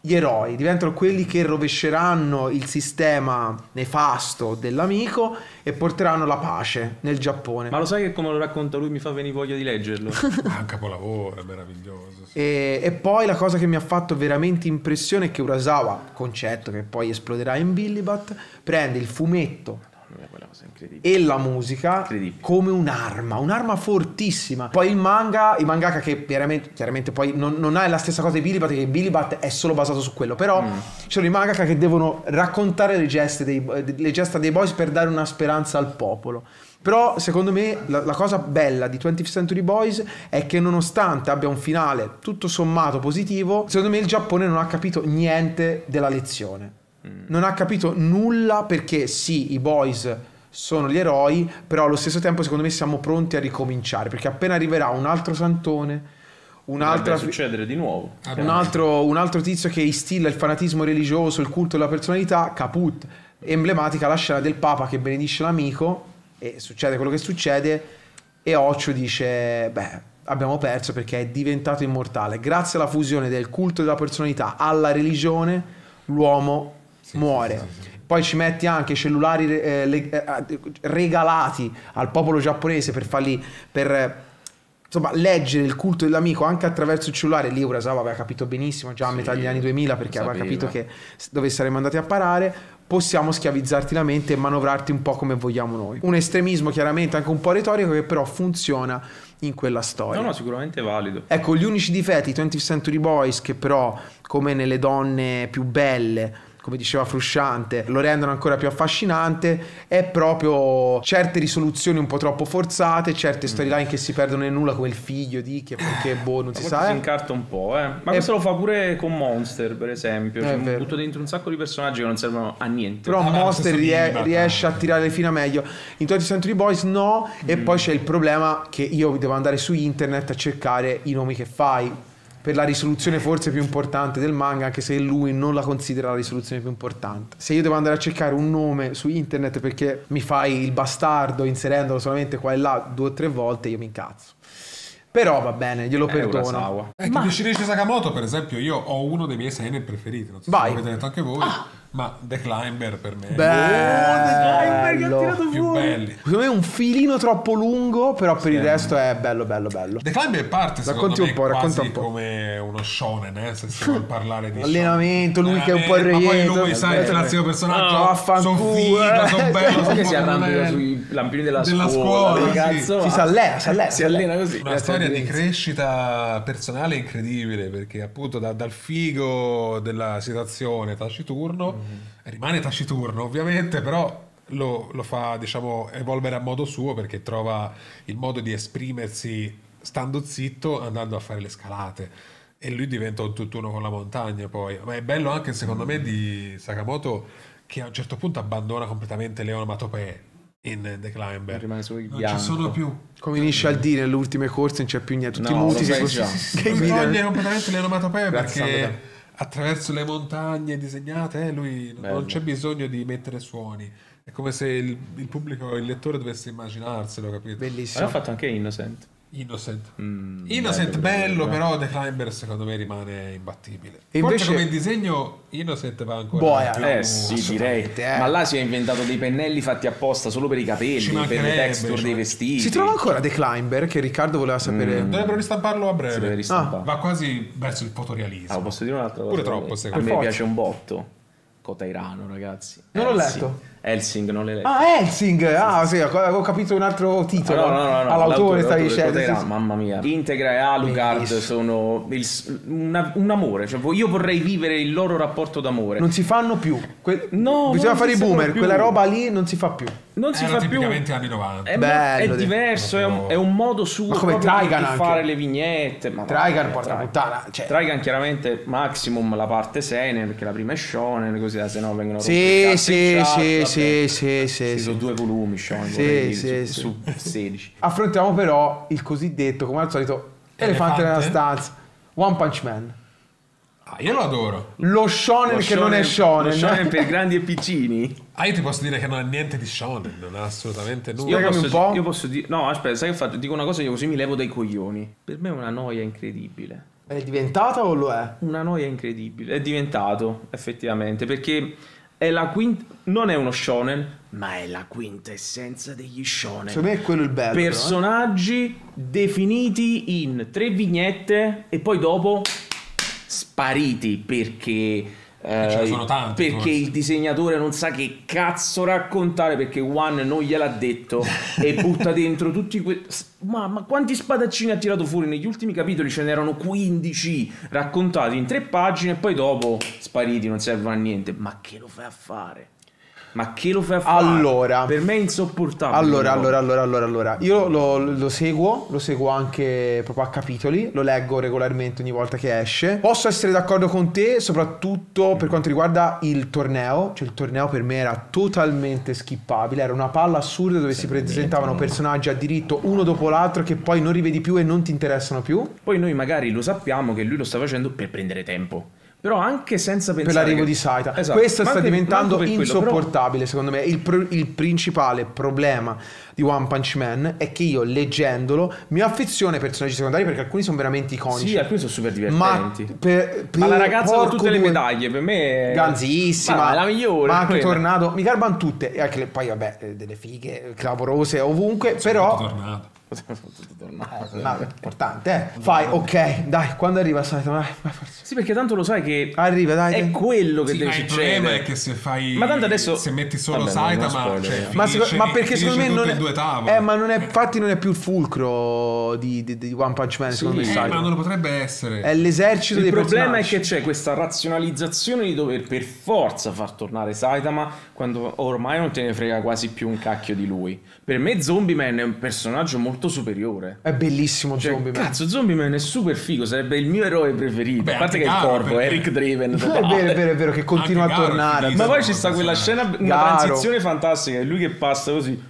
gli eroi, diventano quelli che rovesceranno il sistema nefasto dell'amico e porteranno la pace nel Giappone. Ma lo sai che come lo racconta lui mi fa venire voglia di leggerlo? Ah, un capolavoro, è meraviglioso. Sì. E poi la cosa che mi ha fatto veramente impressione è che Urasawa, concetto che poi esploderà in Billy Bat, prende il fumetto Quella cosa incredibile. e la musica come un'arma fortissima. Poi il mangaka che chiaramente poi non è la stessa cosa di Billy Bat, che Billy Bat è solo basato su quello, però ci sono i mangaka che devono raccontare le gesta dei boys per dare una speranza al popolo. Però secondo me la cosa bella di 20th Century Boys è che nonostante abbia un finale tutto sommato positivo, secondo me il Giappone non ha capito niente della lezione. Non ha capito nulla, perché sì, i boys sono gli eroi, però allo stesso tempo secondo me siamo pronti a ricominciare, perché appena arriverà un altro santone, Potrebbe succedere di nuovo. un altro tizio che instilla il fanatismo religioso, il culto della personalità, caput. Emblematica la scena del Papa che benedisce l'amico e succede quello che succede e Occhio dice beh, abbiamo perso perché è diventato immortale. Grazie alla fusione del culto della personalità alla religione l'uomo muore. Sì. Poi ci metti anche i cellulari regalati al popolo giapponese per insomma leggere il culto dell'amico anche attraverso il cellulare. Lì Urasawa aveva capito benissimo già a metà degli anni 2000, perché aveva capito che dove saremmo andati a parare. Possiamo schiavizzarti la mente e manovrarti un po' come vogliamo noi. Un estremismo chiaramente anche un po' retorico che però funziona in quella storia. No, sicuramente valido. Ecco, gli unici difetti 20th Century Boys, che però come nelle donne più belle, come diceva Frusciante, lo rendono ancora più affascinante, è proprio certe risoluzioni un po' troppo forzate, certe storyline che si perdono nel nulla, come il figlio di che perché non si sa. Si incarta un po', Ma questo lo fa pure con Monster, per esempio. Butto dentro un sacco di personaggi che non servono a niente. Però Monster riesce a tirare le fine meglio. In 20th Century Boys no. E poi c'è il problema che io devo andare su internet a cercare i nomi che fai, per la risoluzione forse più importante del manga, anche se lui non la considera la risoluzione più importante. Se io devo andare a cercare un nome su internet perché mi fai il bastardo inserendolo solamente qua e là 2 o 3 volte, io mi incazzo. Però va bene, glielo perdono. Chi Shinichi Sakamoto, per esempio, io ho uno dei miei seinen preferiti, non so se l'avete detto anche voi. Ma The Climber per me The Climber che ha tirato più fuori. Belli. Secondo me è un filino troppo lungo, però per il resto è bello. The Climber parte racconti secondo me racconta quasi un po'. come uno shonen, se si vuole parlare di allenamento, lui che è un po' ma poi lui sai il classico personaggio, sono figa, sono bello, che si arrampica sui lampini della scuola cazzo. Si allena così. Una storia di crescita personale incredibile, perché appunto dal figo della situazione taciturno rimane taciturno ovviamente, però lo fa, diciamo, evolvere a modo suo, perché trova il modo di esprimersi stando zitto, andando a fare le scalate, e lui diventa un tutt'uno con la montagna poi. Ma è bello anche secondo me di Sakamoto che a un certo punto abbandona completamente le onomatopee in The Climber, rimane solo il non bianco. ci sono più, come Nisha D nelle ultime corse non c'è più niente, tutti No, muti lo sai così già. che toglie completamente le onomatopee, Grazie, perché attraverso le montagne disegnate lui non c'è bisogno di mettere suoni, è come se il pubblico, il lettore dovesse immaginarselo, capito? Bellissimo. Ma l'ha fatto anche Innocent. Innocent bello, però The Climber secondo me rimane imbattibile. E Forse invece come disegno Innocent va ancora Boia, Sì, direi. Ma là si è inventato dei pennelli fatti apposta solo per i capelli, per le texture dei vestiti. si trova ancora The Climber, che Riccardo voleva sapere. Dovrebbero ristamparlo a breve. Si deve ristampare. Va quasi verso il fotorealismo. Posso dire un'altra cosa? Pure troppo, A secondo me me. piace un botto Kotairano, ragazzi. Non l'ho Hellsing. letto. Hellsing, non l'hai letto? Hellsing. Sì, avevo capito un altro titolo. No. All'autore stavi dicendo. Kotairano, mamma mia. Integra e Alucard sono un amore. Cioè, io vorrei vivere il loro rapporto d'amore. Non si fanno più. No, bisogna non fare i si boomer. fanno più. Quella roba lì non si fa più. Non si fa più. tipicamente anni 90. È diverso, è un modo suo. Ma come proprio Trigun di anche. fare le vignette. Trigun porta puttana. Trigun chiaramente maximum la parte seinen, perché la prima è shonen, così se no vengono Sì. sono 2 volumi shonen su 16. Affrontiamo però il cosiddetto, come al solito, elefante nella stanza. One Punch Man. Io lo adoro. Lo shonen che non è shonen. Lo shonen per grandi e piccini. Io ti posso dire che non ha niente di shonen, non ha assolutamente nulla. Io posso dire, no, aspetta, sai che faccio? Dico una cosa, io così mi levo dai coglioni. Per me è una noia incredibile. È diventata o lo è? Una noia incredibile. È diventato, effettivamente, perché è la non è uno shonen, ma è la quintessenza degli shonen. Secondo me è quello il bello. Personaggi definiti in 3 vignette e poi dopo spariti perché ce ne sono tanti, perché forse. il disegnatore non sa che cazzo raccontare, perché One non gliel'ha detto e butta dentro tutti ma quanti spadaccini ha tirato fuori negli ultimi capitoli? Ce n'erano 15 raccontati in 3 pagine e poi dopo spariti, non servono a niente. Ma che lo fai a fare? Ma che lo fai a fare? Allora, per me è insopportabile. Allora. Io lo seguo anche proprio a capitoli, lo leggo regolarmente ogni volta che esce. Posso essere d'accordo con te, soprattutto per quanto riguarda il torneo. Cioè il torneo per me era totalmente skippabile, era una palla assurda dove si presentavano personaggi a diritto uno dopo l'altro che poi non rivedi più e non ti interessano più. Poi noi magari lo sappiamo che lui lo sta facendo per prendere tempo. Però anche senza pensare per l'arrivo di Saita, esatto. Questo sta diventando quello, insopportabile. Secondo me il principale problema di One Punch Man è che io leggendolo mi affeziono ai personaggi secondari, perché alcuni sono veramente iconici. Sì, alcuni sono super divertenti. Ma la ragazza con tutte le medaglie per me è ganzissima, è la migliore. Ma anche quella. Tornado mi garbano tutte, e anche poi vabbè delle fighe clamorose ovunque, però Tornato. Tornado importante, Fai, ok, dai, quando arriva Saitama, dai, forza. Sì, perché tanto lo sai che Arriva, dai. è quello che Sì, deve ma il succedere. problema è che se fai, ma tanto adesso se metti solo vabbè, Saitama, non cioè, spoiler, Ma perché secondo me non è due tavole. ma non è, infatti non è più il fulcro di One Punch Man, secondo me Sì, Saitama. ma non lo potrebbe essere. È l'esercito il dei problema personaggi. è che c'è questa razionalizzazione di dover per forza far tornare Saitama quando ormai non te ne frega quasi più un cacchio di lui. Per me Zombie Man è un personaggio molto superiore. È bellissimo Zombie Man. Cazzo, Zombie Man è super figo, sarebbe il mio eroe preferito. Beh, a parte anche che è il Garo, corvo, perché- Eric Draven. È vero che continua Anche a Garo tornare. è Ma finito. poi ci sta quella scena, una Garo. transizione fantastica, è lui che passa così,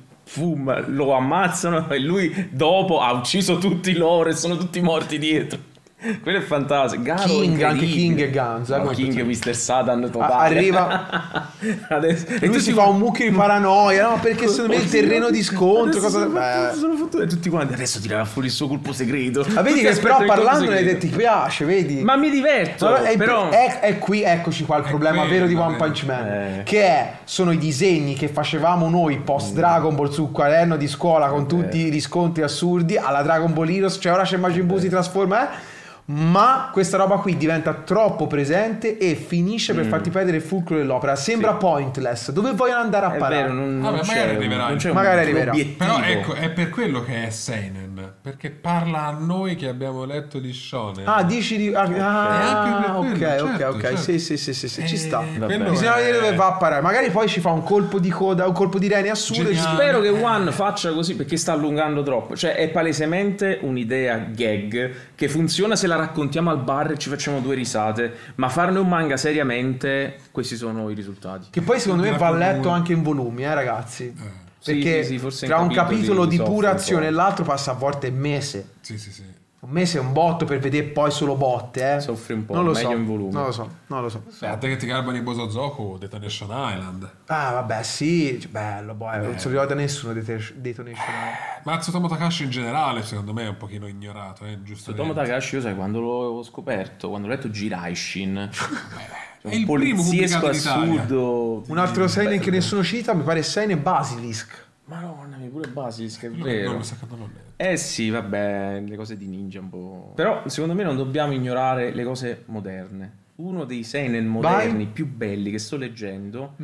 lo ammazzano e lui dopo ha ucciso tutti loro e sono tutti morti dietro. Quello è fantastico. Garo King, anche incredibile. King e Guns, No, come King tutti. Mr. Satan totale. Arriva Adesso, e lui si fa un mucchio di paranoia, no? Perché secondo me il terreno di scontro, sono fottuti tutti quanti. Adesso tirerà fuori il suo colpo segreto. Ma vedi Tutti che però aspettano il colpo parlandone segreto. ti piace, vedi? Ma mi diverto. Allora, però è qui, eccoci qua il problema quello, vero di One quello. Punch Man, che sono i disegni che facevamo noi post Dragon Ball sul quaderno di scuola con tutti i riscontri assurdi alla Dragon Ball Heroes, cioè ora c'è Majin Buu si trasforma, ma questa roba qui diventa troppo presente e finisce per farti perdere il fulcro dell'opera. Sembra pointless. Dove vogliono andare a è parare? vero, non Vabbè, c'è, magari arriverà. non c'è Magari un arriverà. obiettivo. Però ecco, è per quello che è seinen, perché parla a noi che abbiamo letto di shonen. Ah, dici di... anche per ok, quello, ok, certo, ok. certo. Sì, ci sta. quello Bisogna è- vedere dove va a parare. Magari poi ci fa un colpo di coda, un colpo di reni assurdo. e Geniale. Spero che One faccia così, perché sta allungando troppo. Cioè è palesemente un'idea gag che funziona se la raccontiamo al bar e ci facciamo 2 risate, ma farne un manga seriamente, questi sono i risultati. Che poi secondo me va letto anche in volumi, ragazzi. Perché Sì, forse in tra un capitoli capitolo di soffre pura un azione po'. e l'altro passa a volte un mese. Sì. Un mese è un botto per vedere poi solo botte, Soffre un po', non lo meglio so, in volume. Non lo so. A te che ti garbano i Bosozoku, Detonation Island. Ah, vabbè, sì, bello, boh, non sono arrivato da nessuno Detonation. Ma Tsutomu Takashi in generale, secondo me, è un pochino ignorato, giusto? Tomo Takashi, io sai, quando l'ho scoperto, quando ho letto Jiraishin, È il primo poliziesco pubblicato in Italia. assurdo. Un altro seinen che nessuno cita, mi pare Seinen Basilisk. Madonna mia, pure Basilisk, è Non vero. mi sa che non l'ho letto. Eh sì, vabbè, le cose di ninja un po'. Però secondo me non dobbiamo ignorare le cose moderne. Uno dei seinen moderni più belli che sto leggendo,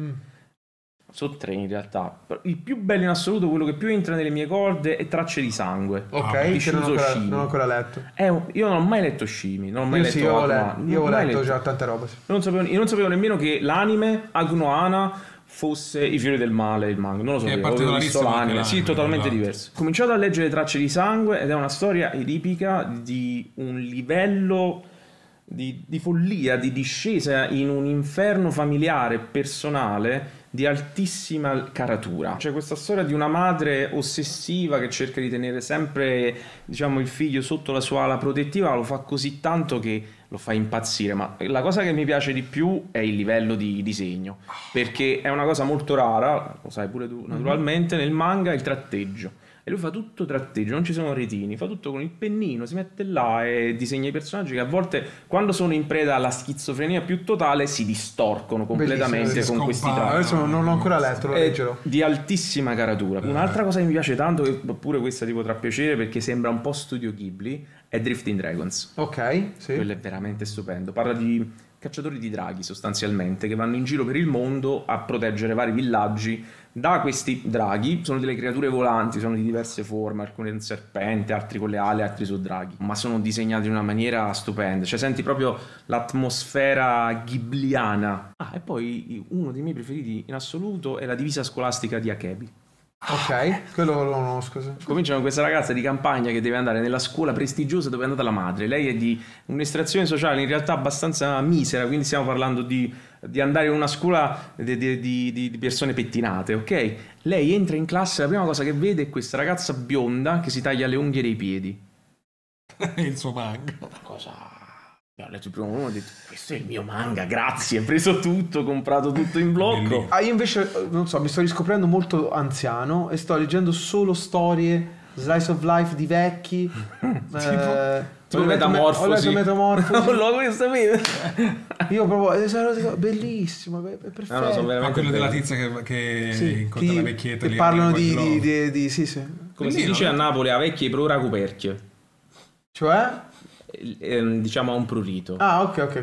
sono 3 in realtà. Però il più bello in assoluto, quello che più entra nelle mie corde, è Tracce di sangue. Ok, di che non ho Shuzo ancora, Shimi. non ho ancora letto. Io non ho mai letto Shimi, non ho mai Io letto sì, io ho Akuma, letto, non io ho mai letto già tante robe. Sì. io non sapevo nemmeno che l'anime Agno Hana fosse I fiori del male, il manga. Non lo Che è sapevo, avevo visto particolarissimo anche l'anime. Sì, l'anime, totalmente esatto. diverso. Ho cominciato a leggere Tracce di sangue ed è una storia edipica di un livello di follia, di discesa in un inferno familiare, personale, di altissima caratura. C'è questa storia di una madre ossessiva che cerca di tenere sempre, diciamo, il figlio sotto la sua ala protettiva, lo fa così tanto che lo fa impazzire, ma la cosa che mi piace di più è il livello di disegno, perché è una cosa molto rara, lo sai pure tu naturalmente, nel manga il tratteggio. E lui fa tutto tratteggio, non ci sono retini, fa tutto con il pennino, si mette là e disegna i personaggi che a volte, quando sono in preda alla schizofrenia più totale, si distorcono completamente Bellissimo, con questi scompare. tratti. Adesso non l'ho ancora letto, lo È leggerò. di altissima caratura. Un'altra cosa che mi piace tanto, che pure questa ti potrà piacere perché sembra un po' Studio Ghibli, è Drifting Dragons. Ok, sì. Quello è veramente stupendo. Parla di cacciatori di draghi sostanzialmente che vanno in giro per il mondo a proteggere vari villaggi da questi draghi. Sono delle creature volanti, sono di diverse forme, alcune un serpente, altri con le ali, altri su draghi, ma sono disegnati in una maniera stupenda, cioè senti proprio l'atmosfera ghibliana. E poi uno dei miei preferiti in assoluto è la divisa scolastica di Akebi. Ok, quello lo conosco. Sì. Comincia con questa ragazza di campagna che deve andare nella scuola prestigiosa dove è andata la madre. Lei è di un'estrazione sociale in realtà abbastanza misera, quindi stiamo parlando di andare in una scuola di persone pettinate, ok? Lei entra in classe e la prima cosa che vede è questa ragazza bionda che si taglia le unghie dei piedi. Il suo manga. Cosa? Ho letto il primo volume e ho detto questo è il mio manga, grazie, ho preso tutto, comprato tutto in blocco. Io invece, non so, mi sto riscoprendo molto anziano e sto leggendo solo storie, slice of life di vecchi. Tipo Metamorfosi. Ho letto Metamorfosi. Non l'ho visto, Io proprio, bellissimo, è perfetto. No, sono veramente quello della belli. tizia che Sì, incontra la vecchietta che lì, parlano lì, di sì, sì. Come si Bellino, dice a Napoli, a vecchie prora cuperchie. Cioè? Diciamo a un prurito. Ah, ok.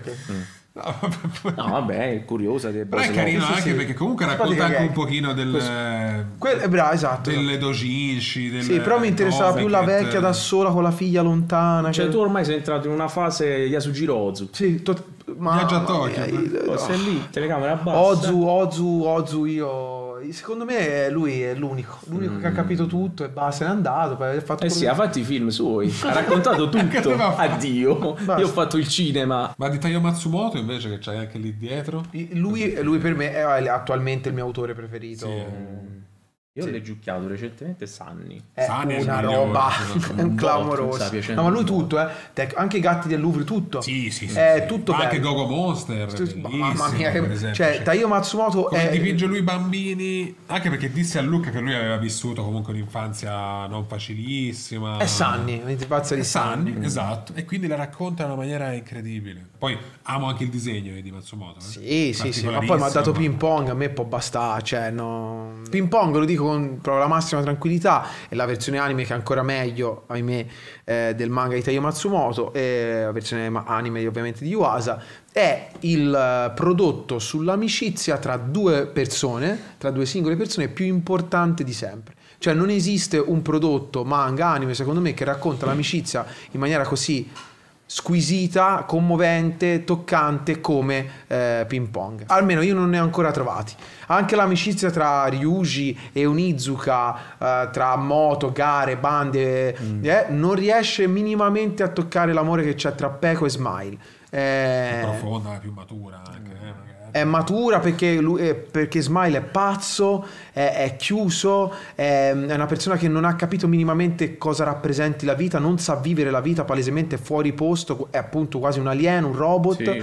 No, vabbè, è curiosa. Però è carino Sì, anche sì. perché comunque Simpatica racconta anche gag. un pochino del Bravo, esatto. delle doujinshi, Sì, però mi interessava più la vecchia da sola con la figlia lontana. Cioè che- tu ormai sei entrato in una fase Yasujiro Ozu. Sì, Viaggio a Tokyo. Sei lì, telecamera bassa. Ozu, io. Secondo me lui è l'unico che ha capito tutto e basta, se n'è andato. Poi ha fatto Sì, ha fatto i film suoi, ha raccontato tutto. Addio. Basta. Io ho fatto il cinema. Ma di Taiyo Matsumoto invece che c'hai anche lì dietro. Lui per me è attualmente il mio autore preferito. Sì. Io ho leggiucchiato recentemente Sunny. È Sunny è il una migliore, roba assolutamente. clamorosa. Sta piacendo No, ma lui un tutto, anche i gatti del Louvre, tutto. Sì. È sì. tutto Ma anche bello. Gogo Monster. Mamma mia, per esempio. cioè Taiyo Matsumoto come è dipinge lui i bambini, anche perché disse a Luca che lui aveva vissuto comunque un'infanzia non facilissima. è Sunny, mi pazza di Sunny. Sunny, esatto, e quindi la racconta in una maniera incredibile. Poi amo anche il disegno di Matsumoto. Sì, ma poi mi ha dato Ping Pong, a me può bastare, cioè no. Ping Pong lo dico con proprio la massima tranquillità, è la versione anime che è ancora meglio, ahimè, del manga di Taiyo Matsumoto, e la versione anime ovviamente di Yuasa, è il prodotto sull'amicizia tra due persone, tra due singole persone, più importante di sempre. Cioè non esiste un prodotto manga anime, secondo me, che racconta l'amicizia in maniera così squisita, commovente, toccante come Ping Pong. Almeno io non ne ho ancora trovati. Anche l'amicizia tra Ryuji e Onizuka, tra moto, gare, bande, non riesce minimamente a toccare l'amore che c'è tra Peko e Smile. È profonda, più matura anche, magari. È matura perché Smile è pazzo, è chiuso, è una persona che non ha capito minimamente cosa rappresenti la vita, non sa vivere la vita, palesemente fuori posto, è appunto quasi un alieno, un robot. Sì.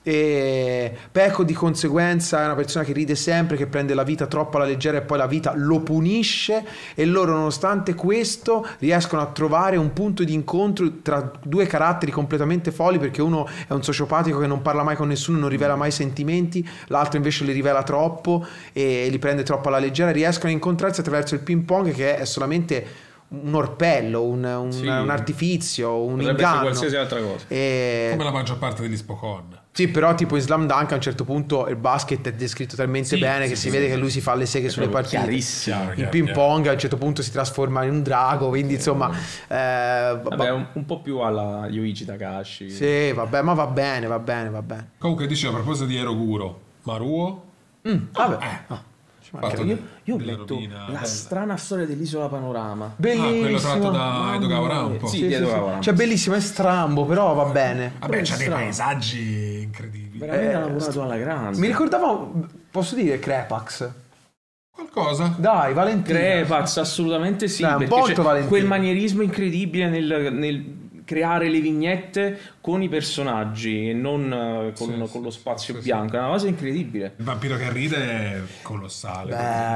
E Peko di conseguenza è una persona che ride sempre, che prende la vita troppo alla leggera e poi la vita lo punisce, e loro nonostante questo riescono a trovare un punto di incontro tra due caratteri completamente folli, perché uno è un sociopatico che non parla mai con nessuno, non rivela mai sentimenti, l'altro invece li rivela troppo e li prende troppo alla leggera. Riescono a incontrarsi attraverso il ping pong, che è solamente un orpello, un artifizio, un Potrebbe essere inganno, qualsiasi altra cosa. Come la maggior parte degli Spokon. Sì, però tipo in Slam Dunk a un certo punto il basket è descritto talmente bene che si vede che lui si fa le seghe sulle partite. Chiarissimo. Il ping pong a un certo punto si trasforma in un drago, quindi insomma Vabbè, un po' più alla Yuichi Takahashi. sì, vabbè, ma va bene. Comunque dicevo, a proposito di Eroguro, Maruo, Vabbè. fatto Io ho della letto rovina. la strana storia dell'isola Panorama. Bellissimo. quello tratto da Edo Gavra un po'. Sì, di Edo Gavra. Cioè bellissimo, è strambo, però va bene. Vabbè, c'ha dei strano. paesaggi incredibili. Veramente ha lavorato alla grande. Mi ricordavo, posso dire Crepax? Qualcosa. Dai, Valentino. Crepax, assolutamente sì. Dai, un perché botto c'è Valentino. quel manierismo incredibile nel creare le vignette con i personaggi e non con lo spazio bianco. È una cosa incredibile. Il vampiro che ride è colossale.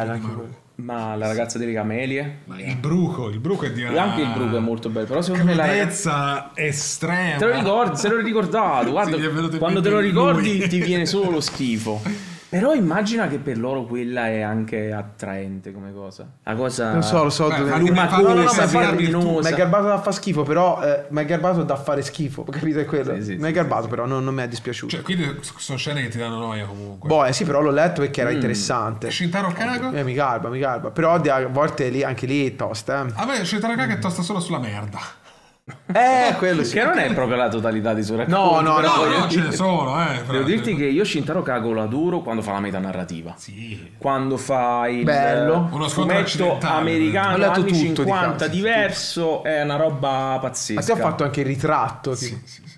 Ma la ragazza delle camelie, ma il bruco è di una... anche il bruco è molto bello, però secondo me la crudezza estrema. Te lo ricordi? Se l'ho ricordato, guarda, quando te lo ricordi ti viene solo lo schifo. Però immagina che per loro quella è anche attraente come cosa. La cosa... Lo so. Lumatosa, verminosa. Ma è garbato da fare schifo, però... ma è garbato da fare schifo, capito? È quello. Sì, non è garbato, però non mi è dispiaciuto. Cioè, quindi sono scene che ti danno noia comunque. Boh, sì, però l'ho letto perché era interessante. Shintaro Kago? Mi garba. Però a volte anche lì è tosta, A me Shintaro Kago è tosta solo sulla merda. Quello sì. Che non è proprio la totalità dei suoi racconti. No, ce ne sono, Devo dirti che io Shintaro Kago lo adoro quando fa la metanarrativa. Sì. Quando fa il uno fumetto americano anni tutto 50 diverso, è una roba pazzesca. Ma ti ha fatto anche il ritratto. Sì.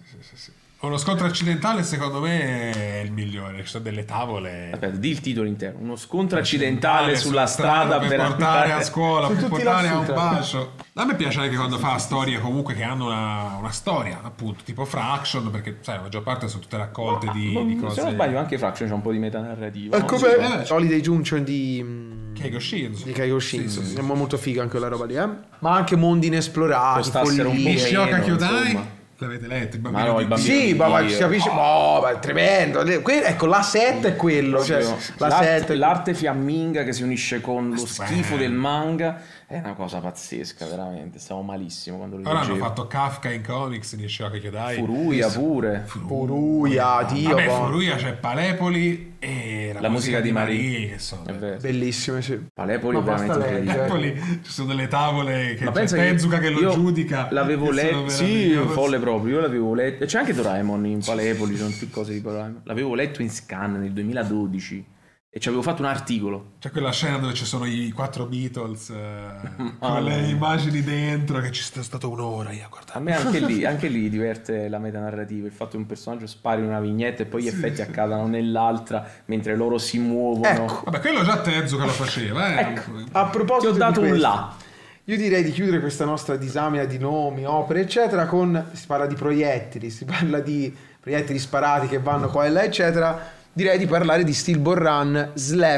Uno scontro accidentale secondo me è il migliore, ci sono delle tavole. Aspetta, di il titolo intero. Uno scontro accidentale sulla strada per portare a scuola, per portare a un lassù. bacio. A me piace anche quando fa storie comunque che hanno una storia, appunto, tipo Fraction, perché sai, la maggior parte sono tutte raccolte di cose. Se non sbaglio anche Fraction c'è un po' di metanarrativa. È come Holiday Junction di Keigo Shinzo. Di Keigo Shinzo. È molto figa anche quella roba lì, Ma anche mondi inesplorati, Costassero un po' follie. Shioka Kyodai. insomma. L'avete letto? Il Ma bambino no, di il bambino Dio. Sì, ma si capisce. Ma è tremendo. Ecco, la 7 è quello. Cioè, l'arte fiamminga che si unisce con lo schifo del manga è una cosa pazzesca, veramente. Stavo malissimo quando lo Ora hanno leggevo. fatto Kafka in comics di Shioka Kyodai. Furuya pure. Furuya, Dio. Vabbè, Furuya c'è Palepoli e la musica di Marie, che sono è vero. Bellissime, sì. Palepoli è Ma basta veramente leggere. incredibile. Palepoli, ci sono delle tavole che Ma c'è pensa Tezuka che io lo giudica. L'avevo che sono letto, sì, meravigliose. folle proprio. Io l'avevo letto. E c'è anche Doraemon in Palepoli, sono più cose di Doraemon. L'avevo letto in scan nel 2012 e ci avevo fatto un articolo. C'è quella scena dove ci sono i 4 Beatles con le immagini dentro che ci sta stato un'ora io a guardare. A me anche lì diverte la metanarrativa, il fatto che un personaggio spari una vignetta e poi gli effetti accadano nell'altra mentre loro si muovono. Ecco. Vabbè, quello già Tezuka lo faceva. Ecco. A Ti proposito ho dato di un questo, là. io direi di chiudere questa nostra disamina di nomi, opere, eccetera, si parla di proiettili, si parla di proiettili sparati che vanno qua e là, eccetera. Direi di parlare di Stillborn Run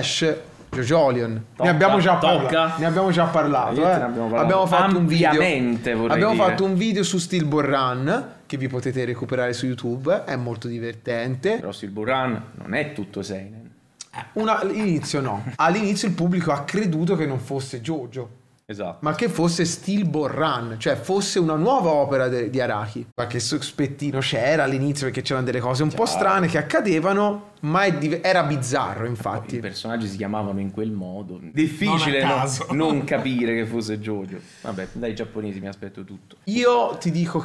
/ JoJolion. Ne abbiamo già parlato. Abbiamo fatto un video. Abbiamo fatto un video su Stillborn Run che vi potete recuperare su YouTube, è molto divertente. Però Stillborn Run non è tutto seinen. All'inizio no. All'inizio il pubblico ha creduto che non fosse JoJo. Esatto. Ma che fosse Stillborn Run, cioè fosse una nuova opera di Araki. Qualche sospettino c'era all'inizio perché c'erano delle cose un po' strane che accadevano, ma era bizzarro, infatti. I personaggi si chiamavano in quel modo. Difficile non capire che fosse JoJo. Vabbè, dai giapponesi mi aspetto tutto. Io ti dico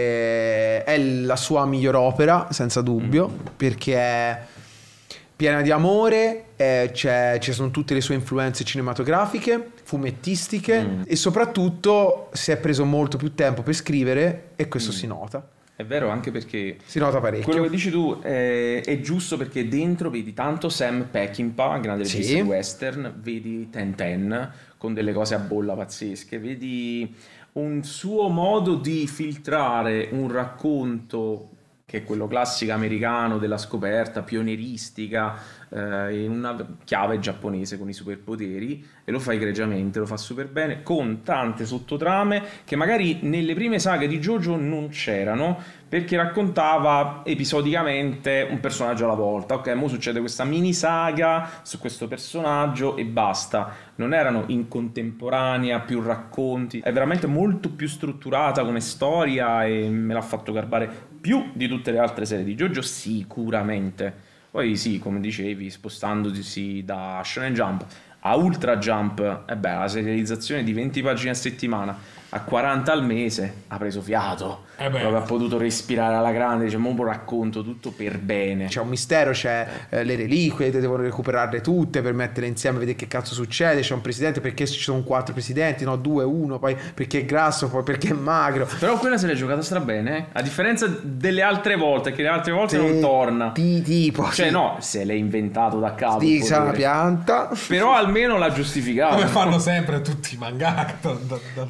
che è la sua miglior opera, senza dubbio, perché è piena di amore, ci sono tutte le sue influenze cinematografiche, fumettistiche e soprattutto si è preso molto più tempo per scrivere e questo si nota. È vero, anche perché Si nota parecchio. quello che dici tu è giusto, perché dentro vedi tanto Sam Peckinpah, grande regista di western, vedi Ten con delle cose a bolla pazzesche, vedi un suo modo di filtrare un racconto che è quello classico americano della scoperta, pionieristica, in una chiave giapponese con i superpoteri, e lo fa egregiamente, lo fa super bene, con tante sottotrame che magari nelle prime saghe di JoJo non c'erano, perché raccontava episodicamente un personaggio alla volta. Ok, mo succede questa mini saga su questo personaggio e basta. Non erano in contemporanea più racconti, è veramente molto più strutturata come storia e me l'ha fatto garbare più di tutte le altre serie di JoJo sicuramente. Poi sì, come dicevi, spostandosi da Shonen Jump a Ultra Jump, la serializzazione di 20 pagine a settimana a 40 al mese ha preso fiato, proprio ha potuto respirare alla grande, diciamo, un racconto tutto per bene. C'è un mistero, c'è le reliquie, devono recuperarle tutte per metterle insieme, vedere che cazzo succede. C'è un presidente, perché ci sono 4 presidenti, no 2, 1, poi perché è grasso, poi perché è magro. Però quella se l'è giocata strabene, a differenza delle altre volte, che le altre volte non torna. Tipo, cioè no, se l'è inventato da capo. Sa una pianta. Però almeno l'ha giustificato. Come fanno sempre tutti i mangaka. Ma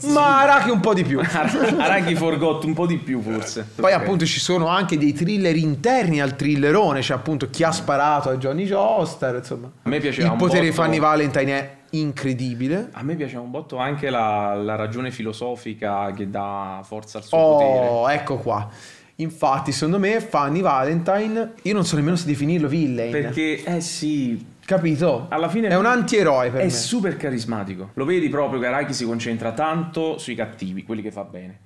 Araki un po' di più. Araki Forgot un po' di più forse. Poi Ok. appunto ci sono anche dei thriller interni al thrillerone, cioè appunto chi ha sparato a Johnny Joestar, insomma. A me piaceva Il un potere di botto- Fanny Valentine è incredibile. A me piaceva un botto anche la ragione filosofica che dà forza al suo potere. Oh, ecco qua. Infatti, secondo me Fanny Valentine, io non so nemmeno se definirlo villain. Perché, sì, Capito? alla fine è un antieroe per è me. super carismatico. Lo vedi proprio che Araki si concentra tanto sui cattivi, quelli che fa bene.